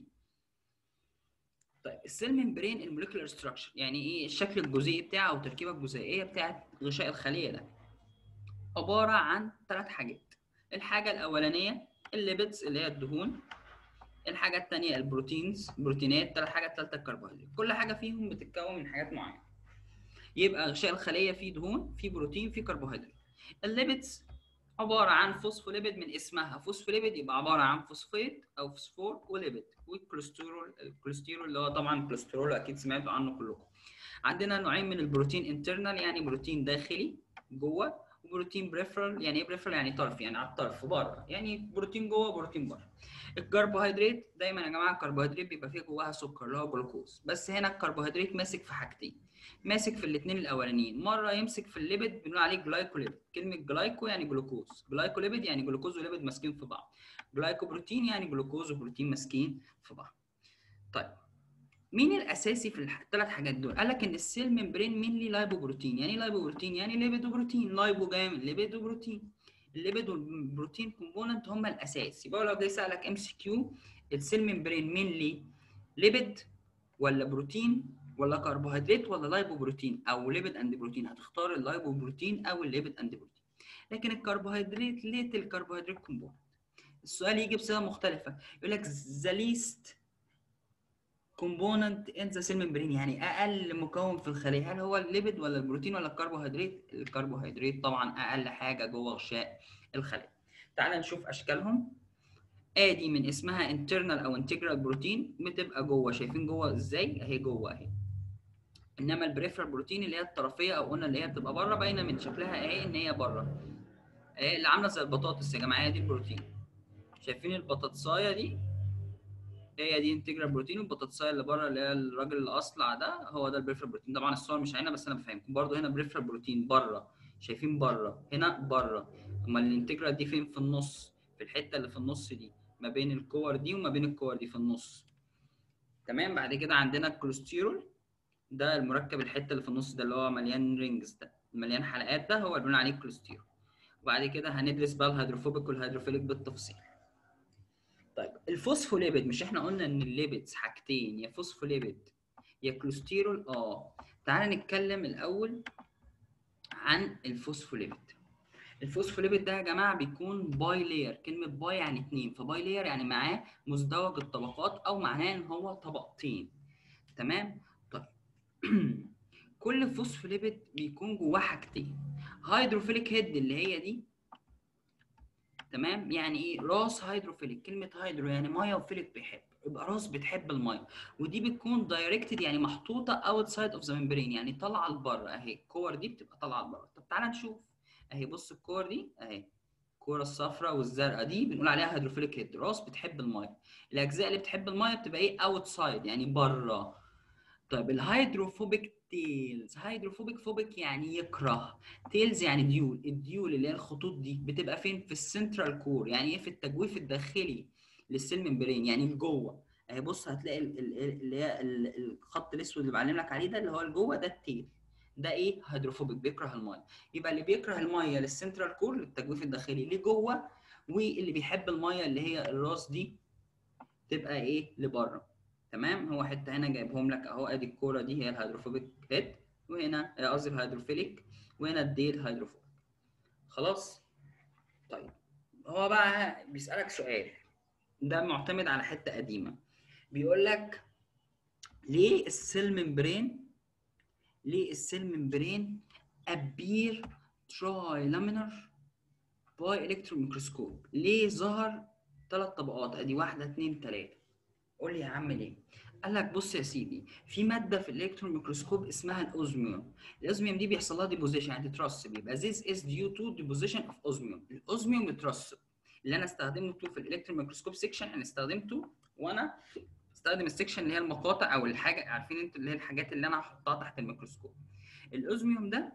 طيب السيل ممبرين الموليكولار ستراكشر يعني ايه؟ الشكل الجزيئي بتاعه او التركيبه الجزيئيه بتاعه غشاء الخليه ده عباره عن ثلاث حاجات. الحاجه الاولانيه الليبيدز اللي هي الدهون. الحاجه الثانيه البروتينز، بروتينات. الحاجه الثالثه الكربوهيدرات. كل حاجه فيهم بتتكون من حاجات معينه. يبقى غشاء الخليه فيه دهون، فيه بروتين، فيه كربوهيدرات. الليبيدز عباره عن فوسفوليبيد من اسمها فوسفوليبيد، يبقى عباره عن فوسفيت او فوسفور وليبيد. والكوليسترول، الكوليسترول اللي هو طبعا الكوليسترول اكيد سمعتوا عنه كلكم. عندنا نوعين من البروتين، انترنال يعني بروتين داخلي جوه، وبروتين بريفرال يعني ايه؟ بريفرال يعني طرف، يعني على الطرف بره، يعني بروتين جوه بروتين بره. الكربوهيدرات دايما يا جماعه الكربوهيدرات بيبقى فيه جواها سكر اللي هو جلوكوز. بس هنا الكربوهيدرات ماسك في حاجتين، ماسك في الاثنين الاولانيين. مره يمسك في الليبيد بنقول عليه جلايكوليبيد. كلمه جلايكو يعني جلوكوز، جلايكوليبيد يعني جلوكوز وليبيد ماسكين في بعض. جلايكوبروتين يعني جلوكوز وبروتين ماسكين في بعض. طيب مين الاساسي في الثلاث حاجات دول؟ قال لك ان السيل ممبرين مينلي لايبوبروتين. يعني ايه لايبوبروتين؟ يعني ليبيد وبروتين. لايبو جاي من ليبيد وبروتين. الليبيد والبروتين كومبوننت هم الاساس. يبقى لو جاي سالك ام سي كيو، السيل ممبرين مينلي ليبيد ولا بروتين ولا كربوهيدرات ولا لايبوبروتين او ليبيد اند بروتين، هتختار اللايبوبروتين او الليبيد اند بروتين. لكن الكربوهيدرات ليت الكربوهيدرات كومبوننت. السؤال يجي بصيغه مختلفه، يقول لك ذا ليست كومبوننت ان ذا سيل ممبرين، يعني اقل مكون في الخليه. هل هو الليبيد ولا البروتين ولا الكربوهيدرات؟ الكربوهيدرات طبعا اقل حاجه جوه غشاء الخليه. تعال نشوف اشكالهم. ادي من اسمها انترنال او انتجرال بروتين، بتبقى جوه. شايفين جوه ازاي؟ اهي جوه اهي. انما البريفرال بروتين اللي هي الطرفيه او قلنا اللي هي بتبقى بره، باينه من شكلها اهي ان هي بره، اهي اللي عامله زي البطاطس يا جماعه، هي دي البروتين. شايفين البطاطسايه دي؟ هي دي انتجرال بروتين. والبطاطسايه اللي بره اللي هي الراجل الاصلع ده هو ده البريفرال بروتين. طبعا الصور مش عينه بس انا بفهمكم. برده هنا بريفرال بروتين بره، شايفين بره، هنا بره. امال الانتجرال دي فين؟ في النص، في الحته اللي في النص دي. ما بين الكور دي وما بين الكور دي في النص. تمام. بعد كده عندنا الكوليسترول، ده المركب الحته اللي في النص ده اللي هو مليان رينجز، ده مليان حلقات، ده هو اللي بنقول عليه كوليسترول. وبعد كده هندرس بقى الهيدروفوبيك والهيدروفيليك بالتفصيل. طيب الفوسفوليبيد، مش احنا قلنا ان الليبيدز حاجتين، يا فوسفوليبيد يا كوليسترول؟ اه. تعالى نتكلم الاول عن الفوسفوليبيد. الفوسفوليبيد ده يا جماعه بيكون باي لاير، كلمه باي يعني اتنين، فباي لاير يعني معاه مزدوج الطبقات او معناه ان هو طبقتين. تمام. طيب كل فوسفوليبيد بيكون جواه حاجتين، هيدروفيليك هيد اللي هي دي، تمام، يعني ايه راس هيدروفيليك، كلمه هيدرو يعني ميه وفيليك بيحب، يبقى راس بتحب الميه. ودي بتكون دايركتد يعني محطوطه اوتسايد اوف ذا ممبرين، يعني طالعه لبره اهي، الكور دي بتبقى طالعه لبره. طب تعالى نشوف اهي، بص الكور دي اهي، الكوره الصفراء والزرقاء دي بنقول عليها هيدروفيليك هيد، راس بتحب الميه. الاجزاء اللي بتحب الميه بتبقى ايه؟ اوتسايد يعني بره. طيب الهيدروفوبيك تيلز، هيدروفوبيك فوبيك يعني يكره، تيلز يعني ديول، الديول اللي هي الخطوط دي بتبقى فين؟ في السنترال كور، يعني ايه؟ في التجويف الداخلي للسيل ممبرين، يعني لجوه اهي. بص هتلاقي اللي هي الخط الاسود اللي بعلم لك عليه ده اللي هو لجوه، ده التيل، ده ايه؟ هيدروفوبيك، بيكره الميه. يبقى اللي بيكره الميه للسنترال كور للتجويف الداخلي لجوه، واللي بيحب الميه اللي هي الراس دي تبقى ايه؟ لبره. تمام. هو حته هنا جايبهم لك اهو، ادي الكوره دي هي الهيدروفوبيك هيد، وهنا قصدي الهيدروفيليك، وهنا الديل هيدروفوبيك. خلاص. طيب هو بقى بيسالك سؤال، ده معتمد على حته قديمه، بيقول لك ليه السيل ممبرين، ليه السيل ممبرين ابير تراي لامينر باي الكترون ميكروسكوب؟ ليه ظهر ثلاث طبقات؟ ادي واحده اتنين تلاته. قول لي يا عم ليه؟ قال لك بص يا سيدي، في ماده في الالكترون ميكروسكوب اسمها الاوزميوم. الاوزميوم دي بيحصل لها ديبوزيشن، يعني تترسب، يبقى this is due to deposition of اوزميوم. الاوزميوم اترسب. اللي انا استخدمته في الالكترون ميكروسكوب سيكشن، انا استخدمته وانا استخدم السيكشن اللي هي المقاطع او الحاجه، عارفين انتوا اللي هي الحاجات اللي انا هحطها تحت الميكروسكوب. الاوزميوم ده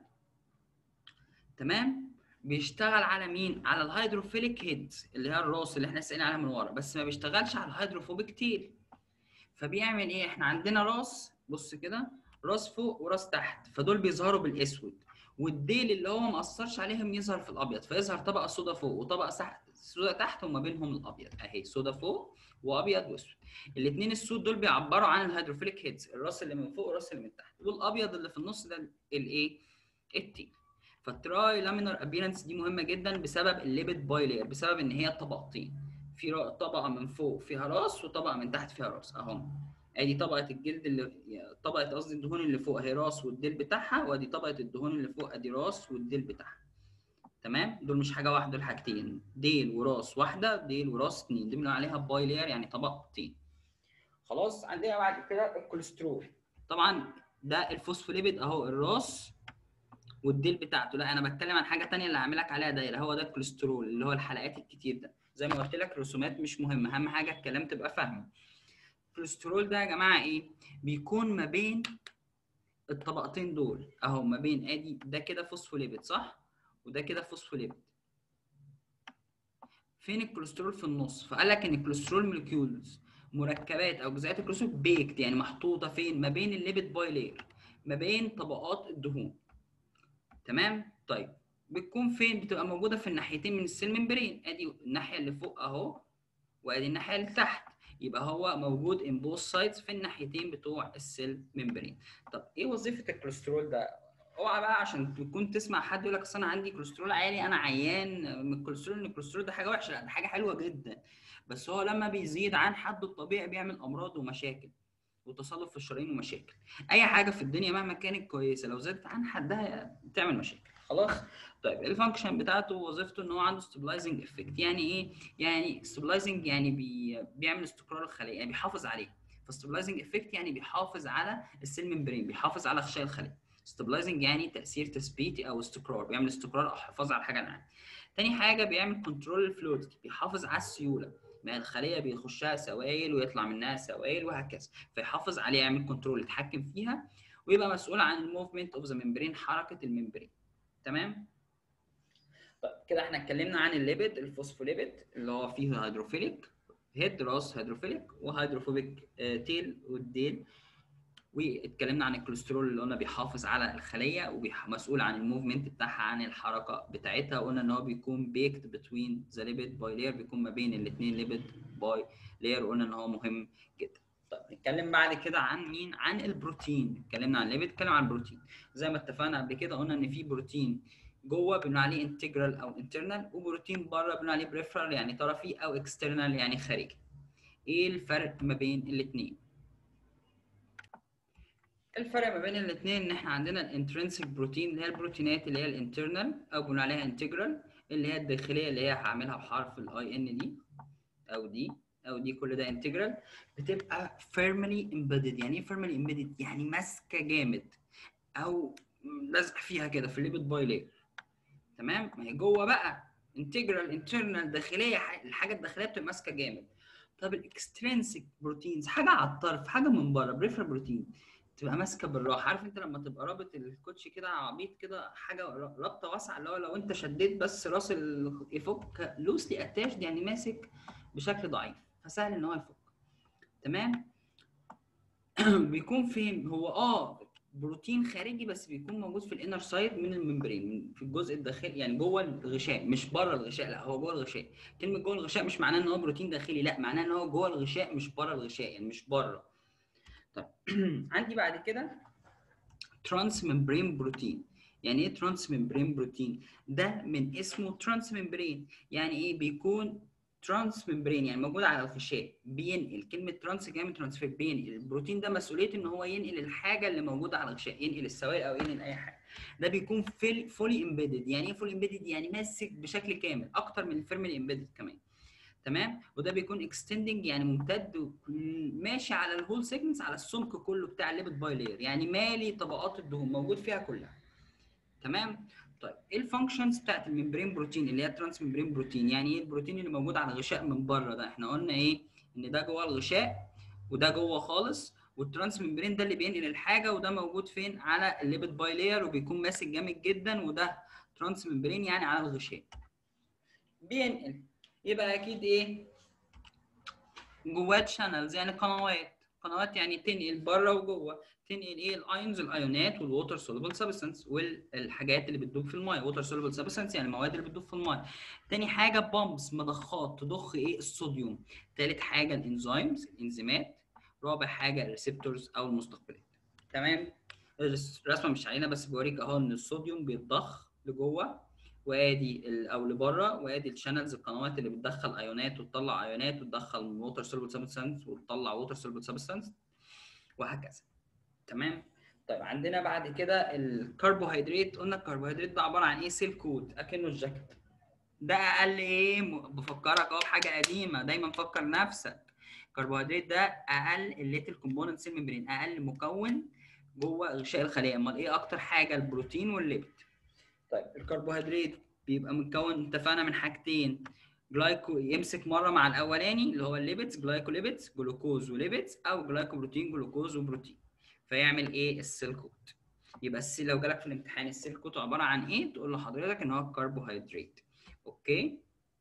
تمام بيشتغل على مين؟ على الهيدروفيليك هيد اللي هي الراس اللي احنا سالنا عليها من ورا، بس ما بيشتغلش على الهيدروفوبيك تيل. فبيعمل ايه؟ احنا عندنا راس، بص كده، راس فوق وراس تحت، فدول بيظهروا بالاسود، والديل اللي هو ما اثرش عليهم يظهر في الابيض، فيظهر طبقه سودا فوق وطبقه سودا تحت وما بينهم الابيض اهي، سودا فوق وابيض واسود. الاثنين السود دول بيعبروا عن الهيدروفيليك هيدز، الراس اللي من فوق والراس اللي من تحت، والابيض اللي في النص ده الايه؟ التيل. فالتراي لامينر ابيرنس دي مهمه جدا بسبب الليبيد باي لاير، بسبب ان هي طبقتين، في طبقه من فوق فيها راس وطبقه من تحت فيها راس اهم. ادي طبقه الجلد اللي طبقه قصدي الدهون اللي فوق اهي راس والديل بتاعها، وادي طبقه الدهون اللي فوق ادي راس والديل بتاعها. تمام. دول مش حاجه واحده، دول حاجتين، ديل وراس واحده، ديل وراس اثنين، دي بنقول عليها باي لاير يعني طبقتين. خلاص. عندنا بعد كده الكوليسترول، طبعا ده الفوسفوليبيد اهو، الراس والديل بتاعته. لا انا بتكلم عن حاجه ثانيه اللي هعمل لك عليها دايره، هو ده الكوليسترول اللي هو الحلقات الكتير ده. زي ما قلت لك رسومات مش مهمه، اهم حاجه الكلام تبقى فاهمه. الكوليسترول ده يا جماعه ايه؟ بيكون ما بين الطبقتين دول اهو، ما بين ادي ده كده فوسفوليبيد صح، وده كده فوسفوليبيد. فين الكوليسترول؟ في النص. فقال لك ان الكوليسترول مولكيولز، مركبات او جزيئات الكوليسترول بيكت يعني محطوطه فين؟ ما بين الليبيد باي لاير، ما بين طبقات الدهون. تمام. طيب بتكون فين؟ بتبقى موجوده في الناحيتين من السيل ممبرين، ادي الناحيه اللي فوق اهو وادي الناحيه اللي تحت، يبقى هو موجود ان بوث سايدز في الناحيتين بتوع السيل ممبرين. طب ايه وظيفه الكوليسترول ده؟ اوعى بقى عشان تكون تسمع حد يقول لك اصل انا عندي كوليسترول عالي انا عيان من الكوليسترول، ان الكوليسترول ده حاجه وحشه، لا ده حاجه حلوه جدا، بس هو لما بيزيد عن حده الطبيعي بيعمل امراض ومشاكل وتصلب في الشرايين ومشاكل. اي حاجه في الدنيا مهما كانت كويسه لو زادت عن حدها بتعمل مشاكل. خلاص. طيب الفانكشن بتاعته وظيفته ان هو عنده ستابلايزنج افكت. يعني ايه؟ يعني ستابلايزنج يعني بي... بيعمل استقرار الخليه، يعني بيحافظ عليه. فستابلايزنج افكت يعني بيحافظ على السيل ممبرين، بيحافظ على غشاء الخليه. ستابلايزنج يعني تاثير تثبيتي او استقرار، بيعمل استقرار او حفاظ على حاجه معينه. تاني حاجه بيعمل كنترول الفلويد، بيحافظ على السيوله، ما الخليه بيخشها سوائل ويطلع منها سوائل وهكذا، فيحافظ عليها، يعمل كنترول، يتحكم فيها، ويبقى مسؤول عن الموفمنت اوف ذا ممبرين، حركه الممبرين. تمام. طيب كده احنا اتكلمنا عن الليبيد، الفوسفوليبيد اللي هو فيه هيدروفيليك هيد راس هيدروفيليك، وهيدروفوبيك تيل والديل. واتكلمنا عن الكوليسترول اللي قلنا بيحافظ على الخليه ومسؤول عن الموفمنت بتاعها، عن الحركه بتاعتها. قلنا ان هو بيكون بيكت بتوين ذا ليبيد باي لاير، بيكون ما بين الاثنين ليبيد باي لاير. قلنا ان هو مهم جدا. طب نتكلم بعد كده عن مين؟ عن البروتين. اتكلمنا عن الليبيد، اتكلم عن البروتين. زي ما اتفقنا قبل كده قلنا ان في بروتين جوه بنقول عليه انتجرال او انترنال، وبروتين بره بنقول عليه بريفرال يعني طرفي، او اكسترنال يعني خارجي. ايه الفرق ما بين الاثنين؟ الفرق ما بين الاثنين ان احنا عندنا الانترنسيك بروتين اللي هي البروتينات اللي هي الانترنال او بنقول عليها انتجرال، اللي هي الداخليه اللي هي هعملها بحرف الاي ان دي او دي او دي، كل ده انتجرال. بتبقى فيرملي امبيدد. يعني ايه فيرملي امبيدد؟ يعني ماسكه جامد او لازقه فيها كده في الليبيد باي لاير. تمام. ما هي جوه بقى انتجرال انترنال داخليه، الحاجه الداخليه بتبقى ماسكه جامد. طب الاكسترنسيك بروتينز حاجه على الطرف، حاجه من بره، بريفرال بروتين تبقى ماسكه بالراحه. عارف انت لما تبقى رابط الكوتشي كده عبيط كده، حاجه رابطه واسعه، اللي هو لو انت شديت بس راس يفك لوسلي اتاشد، يعني ماسك بشكل ضعيف فسهل ان هو يفك. تمام. بيكون فين هو؟ اه بروتين خارجي بس بيكون موجود في الانر سايد من الممبرين، في الجزء الداخلي يعني جوه الغشاء، مش بره الغشاء. لا هو جوه الغشاء. كلمه جوه الغشاء مش معناه ان هو بروتين داخلي، لا معناه ان هو جوه الغشاء مش بره الغشاء، يعني مش بره. طيب عندي بعد كده ترانس ممبرين بروتين. يعني ايه ترانس ممبرين بروتين؟ ده من اسمه ترانس ممبرين. يعني ايه؟ بيكون ترانس ممبرين يعني موجود على الغشاء، بينقل. كلمه ترانس جايه من ترانسفير، بينقل. البروتين ده مسؤوليته ان هو ينقل الحاجه اللي موجوده على الغشاء، ينقل السوائل او ينقل اي حاجه. ده بيكون فولي امبيدد. يعني ايه فولي امبيدد؟ يعني ماسك بشكل كامل، اكتر من الفيرمال امبيدد كمان. تمام. وده بيكون اكستندنج يعني ممتد ماشي على الهول سيجمنتس، على السمك كله بتاع الليبيد باي لاير، يعني مالي طبقات الدهون، موجود فيها كلها. تمام. طيب ايه الفانكشنز بتاعت الممبرين بروتين اللي هي ترانس ممبرين بروتين؟ يعني ايه البروتين اللي موجود على الغشاء من بره ده؟ احنا قلنا ايه؟ ان ده جوه الغشاء وده جوه خالص، والترانس ممبرين ده اللي بينقل الحاجه، وده موجود فين؟ على الليبيد باي لاير وبيكون ماسك جامد جدا، وده ترانس ممبرين يعني على الغشاء بينقل. يبقى اكيد ايه؟ جواه تشانلز يعني قنوات. قنوات يعني تنقل بره وجوه. تنقل ايه؟ الايونز، الايونات، والووتر سولوبل سبستانس، والحاجات اللي بتدوب في الماء. ووتر سولوبل سبستانس يعني المواد اللي بتدوب في الماء. تاني حاجه بامبس، مضخات تضخ ايه؟ الصوديوم. تالت حاجه الانزيمز، الانزيمات. رابع حاجه الريسبتورز او المستقبلات. تمام. الرسمه مش علينا بس بوريك اهو ان الصوديوم بيتضخ لجوه وادي او لبره، وادي الشانلز، القنوات اللي بتدخل ايونات وتطلع ايونات، وتدخل ووتر سولبل سبستانس وتطلع ووتر سولبل سبستانس، وهكذا. تمام. طيب عندنا بعد كده الكربوهيدرات. قلنا الكربوهيدرات ده عباره عن ايه؟ سيل كود، اكنه الجاكيت. ده اقل ايه؟ بفكرك اهو بحاجه قديمه، دايما فكر نفسك. الكربوهيدرات ده اقل الليتل كومبوننت سيل ممبرين، اقل مكون جوه غشاء الخليه. امال ايه اكتر حاجه؟ البروتين والليبيد. طيب الكربوهيدرات بيبقى متكون، اتفقنا، من حاجتين. جلايكو يمسك مره مع الاولاني اللي هو الليبيدز، جلايكوليبيدز، جلوكوز وليبيدز، او جلايكوبروتين، جلوكوز وبروتين، فيعمل ايه؟ السيل كود. يبقى السيل لو جالك في الامتحان السيل كود عباره عن ايه؟ تقول لحضرتك ان هو الكربوهيدرات. اوكي.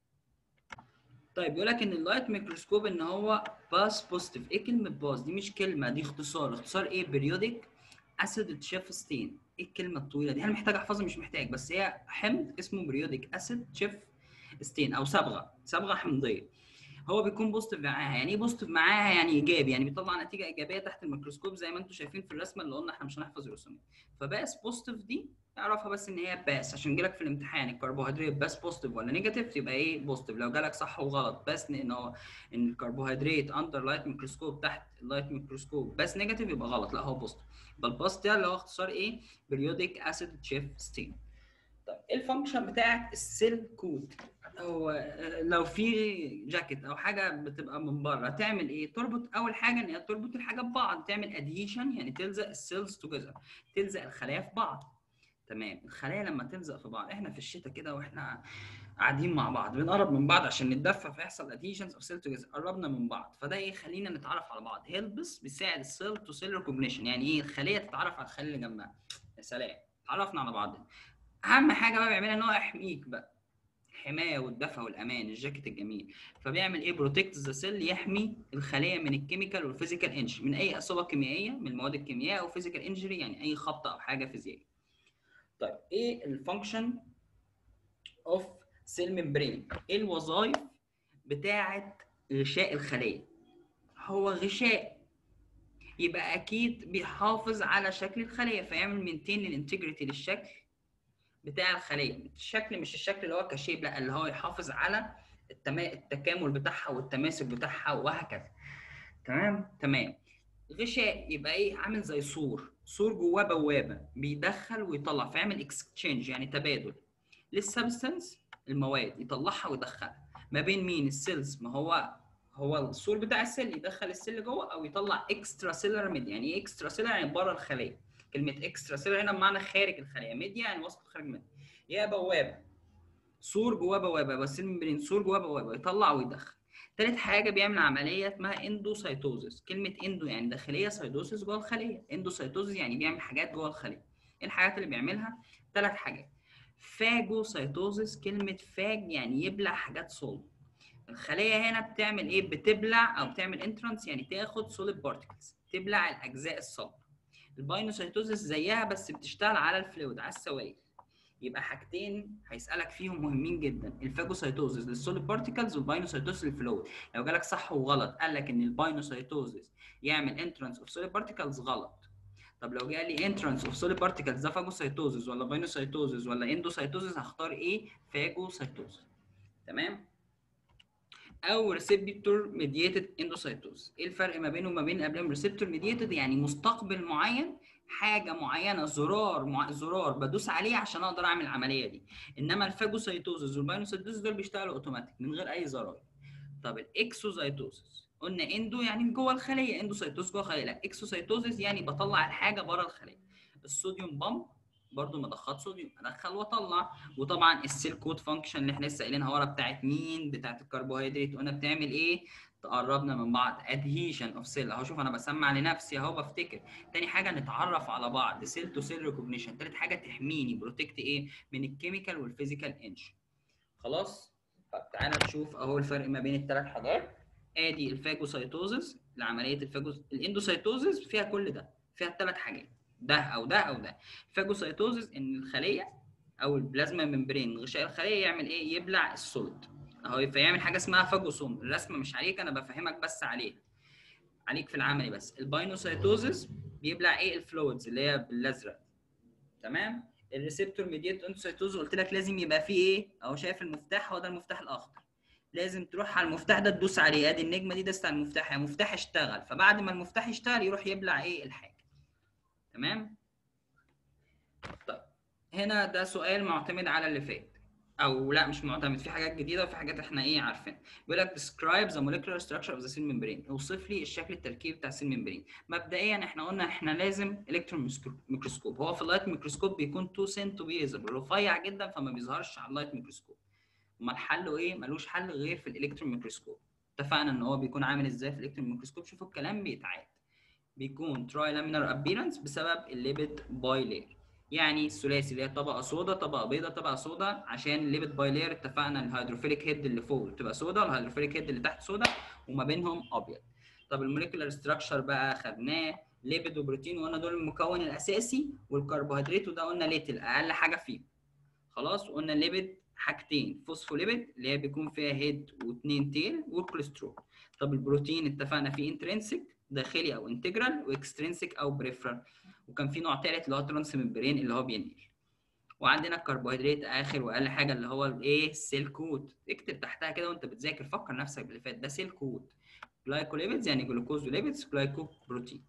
طيب يقول لك ان اللايت ميكروسكوب ان هو باس بوزيتيف. ايه كلمه باس دي؟ مش كلمه، دي اختصار. اختصار ايه؟ بيريودك اسيد تشيف ستين. ايه الكلمه الطويله دي؟ هل محتاج احفظها؟ مش محتاج، بس هي حمض اسمه بريودك اسيد تشيف ستين، او صبغه صبغه حمضيه. هو بيكون بوزيتيف معاها. يعني ايه بوزيتيف معاها؟ يعني ايجابي، يعني بيطلع نتيجه ايجابيه تحت الميكروسكوب زي ما انتم شايفين في الرسمه اللي قلنا احنا مش هنحفظ الرسومات. فباس بوزيتيف دي اعرفها بس ان هي باس، عشان جالك في الامتحان الكربوهيدرات باس بوزيتيف ولا نيجاتيف، يبقى ايه؟ بوزيتيف. لو جالك صح وغلط بس ان هو ان الكربوهيدرات اندر لايت ميكروسكوب، تحت اللايت ميكروسكوب بس نيجاتيف، يبقى غلط، لا هو بوزيتيف. يبقى الباس ده اللي هو اختصار ايه؟ بريودك اسيد تشيف ستين. طيب ايه الفانكشن بتاعت السيل كود؟ هو لو في جاكيت او حاجه بتبقى من بره تعمل ايه؟ تربط. اول حاجه ان هي تربط الحاجه ببعض، تعمل ادهيشن يعني تلزق السيلز توجذر، تلزق الخلايا في بعض. تمام. الخلايا لما تلزق في بعض، احنا في الشتاء كده واحنا قاعدين مع بعض بنقرب من بعض عشان نتدفى، فيحصل ادهيشنز او سيل توجذر، قربنا من بعض، فده ايه؟ يخلينا نتعرف على بعض. هيلبس بيساعد السيل تو سيل ريكوجنيشن، يعني ايه؟ الخليه تتعرف على الخليه اللي جنبها. يا سلام، اتعرفنا على بعض. اهم حاجه بقى بيعملها ان هو يحميك بقى. حمايه والدفء والامان، الجاكيت الجميل. فبيعمل ايه؟ بروتكت ذا سيل، يحمي الخليه من الكيميكال والفيزيكال انجري، من اي اصابه كيميائيه من المواد الكيميائيه، او فيزيكال انجري يعني اي خبطه او حاجه فيزيائيه. طيب ايه الفانكشن اوف سيل ممبرين؟ ايه الوظائف بتاعه غشاء الخليه؟ هو غشاء، يبقى اكيد بيحافظ على شكل الخليه، فيعمل مينتين الانتجريتي للشكل بتاع الخليه. الشكل مش الشكل اللي هو كشيب، لا، اللي هو يحافظ على التما... التكامل بتاعها والتماسك بتاعها وهكذا. تمام تمام. غشاء يبقى ايه؟ عامل زي سور، سور جواه بوابه بيدخل ويطلع، فيعمل اكسشينج يعني تبادل للسبستنس، المواد يطلعها ويدخلها ما بين مين؟ السيلز. ما هو هو السور بتاع السيل يدخل السيل جوه او يطلع اكسترا سيلر ميديا. يعني ايه اكسترا سيلر؟ يعني بره الخليه. كلمه اكسترا سيلر هنا بمعنى خارج الخليه، ميديا يعني وسط خارج منها. يا بوابه، سور جواه بوابه، بس الممبرين سور جواه بوابه يطلع ويدخل. تالت حاجه بيعمل عمليه اسمها اندوسايتوزيس. كلمه اندو يعني داخليه، سايتوزيس جوه الخليه. اندوسايتوزيس يعني بيعمل حاجات جوه الخليه. ايه الحاجات اللي بيعملها؟ ثلاث حاجات. فاجوسايتوزيس، كلمه فاج يعني يبلع حاجات صلب. الخليه هنا بتعمل ايه؟ بتبلع او بتعمل انترانس يعني تاخد سوليد بارتكلز، تبلع الاجزاء الصلبه. الباينوسايتوزيس زيها بس بتشتغل على الفلويد، على السوائل. يبقى حاجتين هيسالك فيهم مهمين جدا، الفاجوسايتوزيس للسوليد بارتكلز والباينوسايتوزيس للفلويد. لو جالك صح وغلط قال لك ان الباينوسايتوزيس يعمل انترانس اوف سوليد بارتكلز، غلط. طب لو جه لي انترانس اوف سوليد بارتكلز، ده فاجوسايتوزيس ولا باينوسايتوزيس ولا اندوسايتوزيس؟ هختار ايه؟ فاجوسايتوزيس. تمام. او ريسبتور ميدييتد اندوسايتوز. ايه الفرق ما بينه وما بين قبلهم؟ ريسبتور ميدييتد يعني مستقبل معين، حاجه معينه، زرار مع... زرار بدوس عليه عشان اقدر اعمل العمليه دي. انما الفاجوسايتوزز والباينوسايتوزز دول بيشتغلوا اوتوماتيك من غير اي زراير. طب الاكسوسايتوزز قلنا اندو يعني جوه الخليه، اندوسايتوز جوه الخليه. لا، اكسوسايتوزز يعني بطلع الحاجه بره الخليه. الصوديوم بامب برضو مضخات صوديوم، ادخل واطلع. وطبعا السيل كود فانكشن اللي احنا لسه قايلينها ورا، بتاعت مين؟ بتاعت الكربوهيدرات. قلنا بتعمل ايه؟ تقربنا من بعض، ادهيشن اوف سيل. اهو شوف انا بسمع لنفسي اهو بفتكر. تاني حاجه نتعرف على بعض، سيل تو سيل ريكوجنيشن. تالت حاجه تحميني، بروتكت ايه؟ من الكيميكال والفيزيكال انجري. خلاص. طب تعالى نشوف اهو الفرق ما بين الثلاث حاجات. ادي الفاجوسايتوزس، لعمليه الفاجوس. الاندوسايتوزس فيها كل ده، فيها الثلاث حاجات، ده او ده او ده. الفاجوسايتوزس ان الخليه او البلازما ممبرين، غشاء الخليه، يعمل ايه؟ يبلع السوليد اهو، فيعمل حاجه اسمها فاجوسوم. الرسمه مش عليك، انا بفهمك بس عليها، عليك في العملي بس. الباينوسايتوزس بيبلع ايه؟ الفلويدز اللي هي بالازرق. تمام. الريسبتور ميديت انسايتوز قلت لك لازم يبقى فيه ايه؟ اهو شايف المفتاح، هو ده المفتاح الاخضر. لازم تروح على المفتاح ده تدوس عليه، ادي النجمه دي دست على المفتاح، يا مفتاح اشتغل. فبعد ما المفتاح يشتغل يروح يبلع ايه؟ الحاجه. تمام. طيب هنا ده سؤال معتمد على اللي فات، او لا مش معتمد، في حاجات جديده وفي حاجات احنا ايه عارفينها. بيقول لك describe the molecular structure of the cell membrane. اوصف لي الشكل التركيبي بتاع السيل ممبرين. مبدئيا احنا قلنا احنا لازم الكترون ميكروسكوب. هو في اللايت ميكروسكوب بيكون تو سنت تو بيزر، رفيع جدا فما بيظهرش على اللايت ميكروسكوب. امال حله ايه؟ ملوش حل غير في الالكترون ميكروسكوب. اتفقنا ان هو بيكون عامل ازاي في الالكترون ميكروسكوب؟ شوفوا الكلام بيتعاد. بيكون تراي لامينار ابيرنس بسبب الليبيد باي لاير، يعني الثلاثي اللي هي طبقه سودا طبقه بيضاء طبقه سودا، عشان الليبيد باي لاير اتفقنا الهيدروفيليك هيد اللي فوق بتبقى سودا والهيدروفيليك هيد اللي تحت سودا وما بينهم ابيض. طب الموليكولار ستراكشر بقى خدناه، ليبيد وبروتين، وقلنا دول المكون الاساسي، والكربوهيدرات وده قلنا ليتل اقل حاجه فيهم. خلاص. وقلنا الليبيد حاجتين، فوسفوليبيد اللي هي بيكون فيها هيد واثنين تيل، والكوليسترول. طب البروتين اتفقنا فيه انترنسك داخلي او انتجرال، واكسترنسك او بريفرال، وكان في نوع ثالث اللي هو ترانس ممبرين اللي هو بينقل. وعندنا الكربوهيدرات اخر واقل حاجه اللي هو الايه؟ السيل كود. اكتب تحتها كده وانت بتذاكر، فكر نفسك باللي فات ده سيل كود. جلايكوليبيدز يعني جلوكوز وليبيدز، جلايكو بروتين.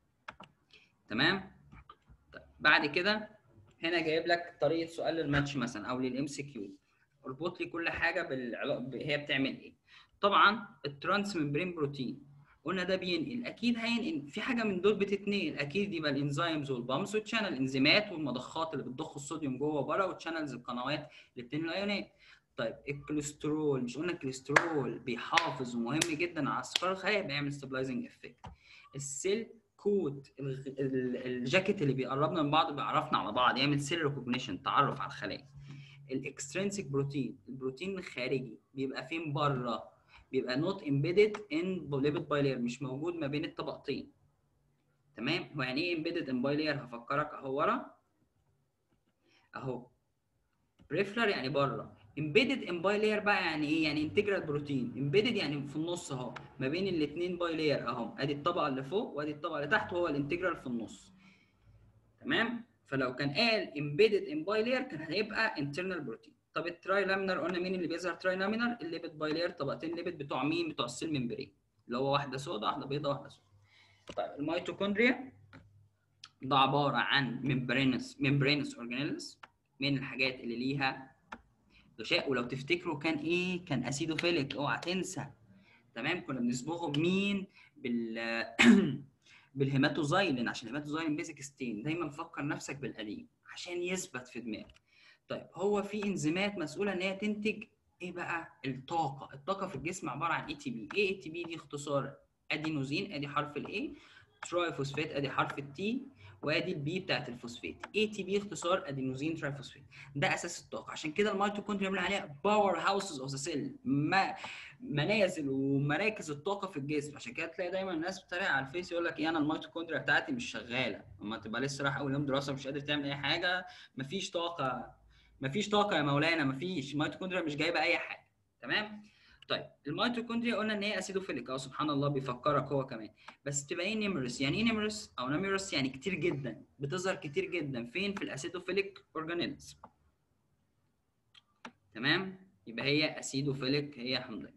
تمام. طيب بعد كده هنا جايب لك طريقه سؤال للماتش مثلا او للام سي كيو. اربط لي كل حاجه بالعلاقه هي بتعمل ايه. طبعا الترانس ممبرين بروتين قلنا ده بينقل، اكيد هينقل في حاجه من دول بتتنقل، اكيد يبقى الانزيمز والبامس والشانل، الانزيمات والمضخات اللي بتضخ الصوديوم جوه وبره، والشانلز القنوات اللي بتنقل الايونات. طيب الكوليسترول، مش قلنا الكوليسترول بيحافظ ومهم جدا على اصفار الخلايا، بيعمل ستابلايزنج افكت. السيل كود الجاكيت اللي بيقربنا من بعض بيعرفنا على بعض، يعمل سيل ريكوجنيشن، تعرف على الخلايا. الاكسترينسيك بروتين، البروتين الخارجي بيبقى فين؟ بره، بيبقى نوت امبيدد ان ليبيد باي لاير، مش موجود ما بين الطبقتين. تمام. ويعني ايه امبيدد ان باي لاير؟ هفكرك اهو ورا اهو. بريفرال يعني بره، امبيدد ان باي لاير بقى يعني ايه؟ يعني انتجرال بروتين. امبيدد يعني في النص اهو ما بين الاثنين باي لاير اهو، ادي الطبقه اللي فوق وادي الطبقه اللي تحت، وهو الانتجرال في النص. تمام. فلو كان قال امبيدد ان باي لاير كان هيبقى انترنال بروتين. طب التراي لامينر قلنا مين اللي بيظهر تراي لامينر؟ الليبيد باي لاير، طبقتين ليبيد بتوع مين؟ بتوع السيل ممبرين، اللي هو واحده سوداء واحده بيضاء واحده سوداء. طيب الميتوكوندريا ده عباره عن ممبرينس ممبرينس اورجانيلز، من الحاجات اللي ليها غشاء. ولو تفتكروا كان ايه؟ كان اسيدوفيليك، اوعى تنسى. تمام. كنا بنصبغه بمين؟ بال بالهيماتوزايلين، عشان الهيماتوزايلين بيزك ستين. دايما فكر نفسك بالقديم عشان يثبت في دماغك. طيب هو في انزيمات مسؤوله ان هي تنتج ايه بقى؟ الطاقه. الطاقه في الجسم عباره عن اي تي بي. ايه اي تي بي دي؟ اختصار ادينوزين، ادي حرف الاي، تراي فوسفات ادي حرف التي، وادي البي بتاعت الفوسفات. اي تي بي اختصار ادينوزين تراي فوسفات. ده اساس الطاقه. عشان كده الميتوكوندريا بنقول عليها باور هاوسز اوف ذا سيل، منازل ومراكز الطاقه في الجسم. عشان كده تلاقي دايما الناس بتتريق على الفيس يقول لك ايه؟ انا الميتوكوندريا بتاعتي مش شغاله. اما تبقى لسه رايح اول يوم دراسه مش قادر تعمل اي حاجه، مفيش طاقه، مفيش طاقه يا مولانا، مفيش. الميتوكوندريا مش جايبه اي حاجه. تمام. طيب الميتوكوندريا قلنا ان هي اسيدوفيليك، اه سبحان الله بيفكرك هو كمان. بس تبقى ايه نيميرس؟ يعني ايه نيميرس او نيميرس؟ يعني كتير جدا، بتظهر كتير جدا فين؟ في الاسيدوفيليك اورجانيلز. تمام. يبقى هي اسيدوفيليك، هي حمضيه.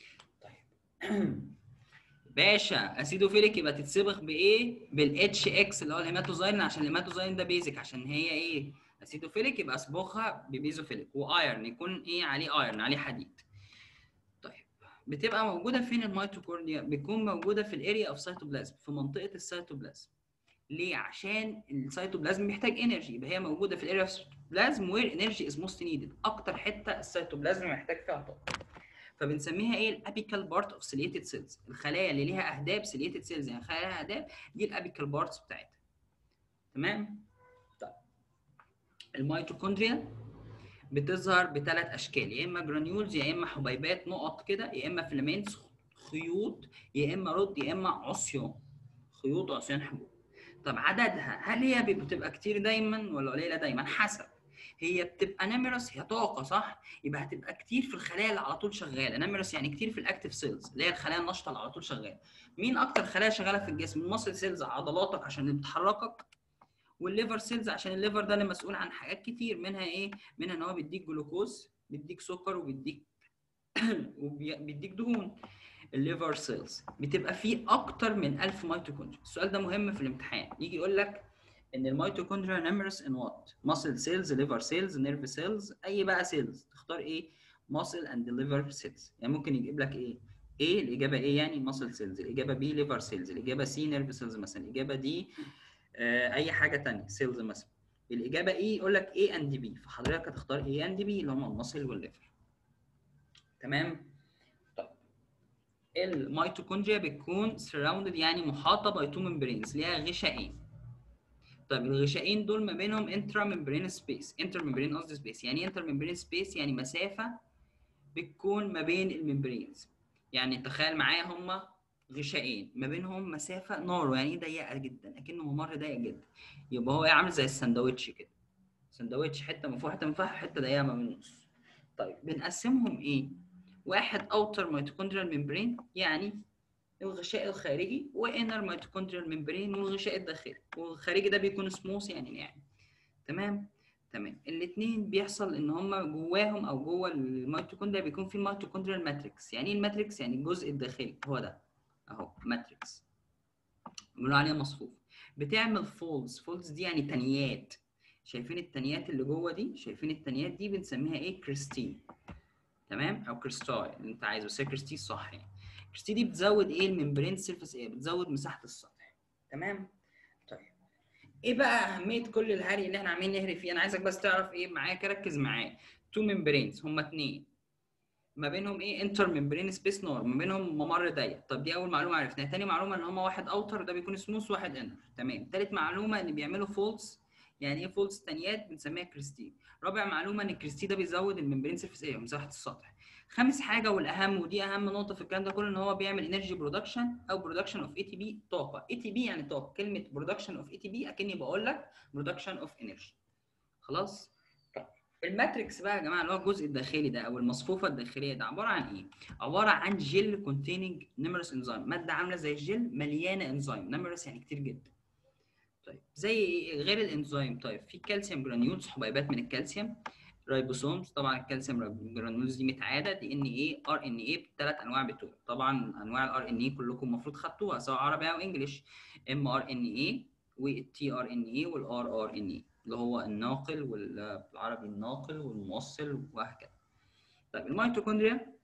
طيب باشا اسيدوفيليك يبقى تتصبغ بايه؟ بالاتش اكس اللي هو الهيماتوزايلين، عشان الهيماتوزايلين ده بيزك. عشان هي ايه؟ اسيدوفيليك يبقى اصبغها ببيزوفيليك. وايرن يكون ايه عليه؟ ايرن عليه حديد. طيب بتبقى موجوده فين الميتوكوندريا؟ بتكون موجوده في الاريا اوف سيتوبلازم، في منطقه السيتوبلازم. ليه؟ عشان السيتوبلازم محتاج انرجي، يبقى هي موجوده في الاريا اوف سيتوبلازم وير انرجي از موست نيدد، اكتر حته السيتوبلازم محتاج فيها طاقه. فبنسميها ايه؟ الابيكال بارت اوف سيليتد سيلز. الخلايا اللي ليها اهداب سيليتد سيلز، يعني خلايا لها اهداب، دي الابيكال بارتس بتاعتها. تمام. طيب الميتوكوندريا بتظهر بثلاث اشكال، يا اما جرانيولز، يا اما حبيبات نقط كده، يا اما فيلامنتس خيوط، يا اما رد، يا اما عصيان. خيوط وعصيان حبوب. طب عددها هل هي بتبقى كتير دايما ولا قليله دايما؟ حسب. هي بتبقى نمرس، هي طاقه صح؟ يبقى هتبقى كتير في الخلايا اللي على طول شغاله. نمرس يعني كتير في الاكتيف سيلز، اللي هي الخلايا النشطه اللي على طول شغاله. مين اكتر خلايا شغاله في الجسم؟ الماسل سيلز، عضلاتك عشان اللي بتحركك، والليفر سيلز عشان الليفر ده اللي مسؤول عن حاجات كتير، منها ايه؟ منها ان هو بيديك جلوكوز، بيديك سكر، وبيديك وبيديك دهون. الليفر سيلز بتبقى فيه اكتر من ألف ميتوكوندريا. السؤال ده مهم في الامتحان، يجي يقول لك ان الميتوكوندريا نمرس ان وات؟ ماسل سيلز، ليفر سيلز، نيرف سيلز، اي بقى سيلز تختار ايه؟ ماسل اند ليفر سيلز. يعني ممكن يجيب لك ايه؟ ايه الاجابه ايه يعني؟ ماسل سيلز. الاجابه بي ليفر سيلز. الاجابه سي نيرف سيلز مثلا. الاجابه دي آه اي حاجه ثانيه سيلز مثلا. الاجابه ايه؟ يقول لك ايه اند بي، فحضرتك هتختار ايه اند بي اللي هم الماسل والليفر. تمام. الميتوكوندريا بتكون سراوندد يعني محاطه باي تو ممبرينز، ليها غشائين. طيب الغشائين دول ما بينهم انترا ممبرين سبيس. انترا ممبرين قصدي سبيس. يعني ايه انترا ممبرين سبيس؟ يعني مسافه بتكون ما بين الممبرينز. يعني تخيل معايا هما غشائين ما بينهم مسافه نارو، يعني ضيقه جدا، اكنه ممر ضيق جدا. يبقى هو عامل زي الساندوتش كده. ساندوتش حته من فوق حته من فوق حته ضيقه ما بين النص. طيب بنقسمهم ايه؟ واحد اوتر ميتوكوندريال ممبرين يعني الغشاء الخارجي، وانر ميتوكوندريال ممبرين والغشاء الداخلي. والخارجي ده بيكون سموث يعني ناعم. تمام. تمام. الاثنين بيحصل ان هم جواهم او جوه الميتوكوندريا بيكون في ميتوكوندريال ماتريكس. يعني ايه الماتريكس؟ يعني الجزء الداخلي هو ده اهو ماتريكس، بنقول عليها مصفوف. بتعمل فولز. فولز دي يعني تنيات. شايفين التنيات اللي جوه دي؟ شايفين التنيات دي بنسميها ايه؟ كريستين. تمام. او كريستاي اللي انت عايزه، بس هي كريستي صح يعني. كريستي دي بتزود ايه؟ الممبرين سيرفيس ايه؟ بتزود مساحه السطح. تمام. طيب ايه بقى اهميه كل الهري اللي احنا عاملين نهري فيه؟ انا عايزك بس تعرف ايه معايا، ركز معايا. تو ممبرينز هما اثنين، ما بينهم ايه؟ انتر ممبرين سبيس نار، ما بينهم ممر ضيق. طب دي اول معلومه عرفناها. تاني معلومه ان هما واحد اوتر ده بيكون سموث، واحد انر. تمام. تالت معلومه ان بيعملوا فولز، يعني ايه فولز ثانيات؟ بنسميها كريستي. رابع معلومه ان الكريستي ده بيزود الممبرين سيرفيس اريا، مساحه السطح. خامس حاجه والاهم، ودي اهم نقطه في الكلام ده كله، ان هو بيعمل انرجي برودكشن او برودكشن اوف اي تي بي، طاقه. اي تي بي يعني طاقه، كلمه برودكشن اوف اي تي بي اكني بقول لك برودكشن اوف انرجي. خلاص. الماتريكس بقى يا جماعه اللي هو الجزء الداخلي ده او المصفوفه الداخليه ده عباره عن ايه؟ عباره عن جيل كونتيننج نيمرس انزيم، ماده عامله زي الجيل مليانه انزيم، نيمرس يعني كتير جدا. طيب زي ايه غير الانزيم؟ طيب في كالسيوم جرانيولز، حبيبات من الكالسيوم. رايبوسومز، طبعا الكالسيوم جرانيولز دي متعاده. دي ان ايه، ار ان ايه، بالثلاث انواع بتوع. طبعا انواع الار ان ايه كلكم المفروض خدتوها سواء عربي او انجلش. ام ار ان ايه والتي ار ان ايه والار ار ان ايه، اللي هو الناقل والعربي الناقل والموصل وهكذا. طيب الميتوكوندريا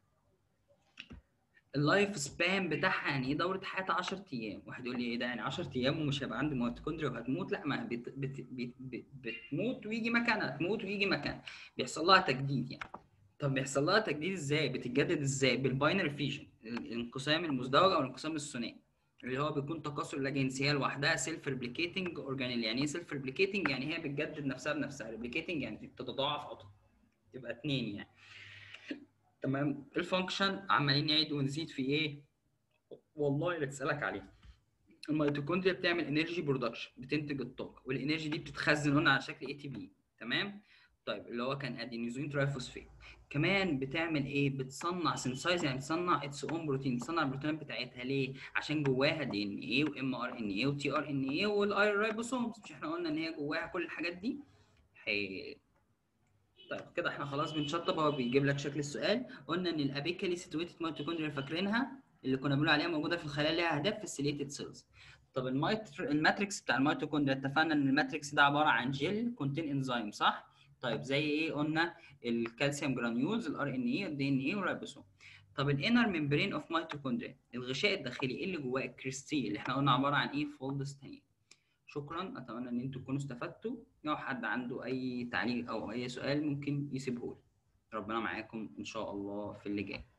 اللايف سبان بتاعها يعني ايه؟ دوره حياتها عشرة ايام. واحد يقول لي ايه ده يعني عشرة ايام ومش هيبقى عندي ميتوكوندريا وهتموت؟ لا، ما بت بت بت بت بتموت ويجي مكانها، تموت ويجي مكانها، بيحصل لها تجديد يعني. طب بيحصل لها تجديد ازاي؟ بتتجدد ازاي؟ بالباينري فيجن، الانقسام المزدوج او الانقسام الثنائي، اللي هو بيكون تكاثر لا جنسي، هي لوحدها سيلف ريبليكيتنج اورجانيل. يعني ايه سيلف ريبليكيتنج؟ يعني هي بتجدد نفسها بنفسها. ريبليكيتنج يعني تتضاعف او تبقى اتنين يعني. تمام. الفانكشن عمالين نعيد ونزيد في ايه؟ والله اللي تسالك عليه. الميتوكوندريا بتعمل انرجي برودكشن، بتنتج الطاقه، والانرجي دي بتتخزن قلنا على شكل اي تي بي. تمام. طيب اللي هو كان ادينوزين ترايفوسفيت. كمان بتعمل ايه؟ بتصنع سينسايز، يعني بتصنع اتس اون بروتين، بتصنع البروتينات بتاعتها. ليه؟ عشان جواها دي ان ايه وام ار ان ايه وتي ار ان ايه والاي رايبوسومز. مش احنا قلنا ان هي جواها كل الحاجات دي؟ حلو. طيب كده احنا خلاص بنشطب. هو بيجيب لك شكل السؤال. قلنا ان الابيكالي سيتويتد ميتوكوندريا فاكرينها، اللي كنا بنقول عليها موجوده في الخلايا ليها اهداف في السيليتد سيلز. طب الميتر... الماتريكس بتاع الميتوكوندريا، اتفقنا ان الماتريكس ده عباره عن جيل كونتين انزيم، صح؟ طيب زي ايه؟ قلنا الكالسيوم جرانيولز، الار ان اي، الدي ان اي، والرايبوسوم. طب الانر ممبرين اوف ميتوكوندريا، الغشاء الداخلي، ايه اللي جواه؟ الكريستي، اللي احنا قلنا عباره عن ايه؟ فولدز تانية. شكرا، اتمنى ان انتم تكونوا استفدتوا. لو حد عنده اي تعليق او اي سؤال ممكن يسيبه لي. ربنا معاكم ان شاء الله في اللي جاي.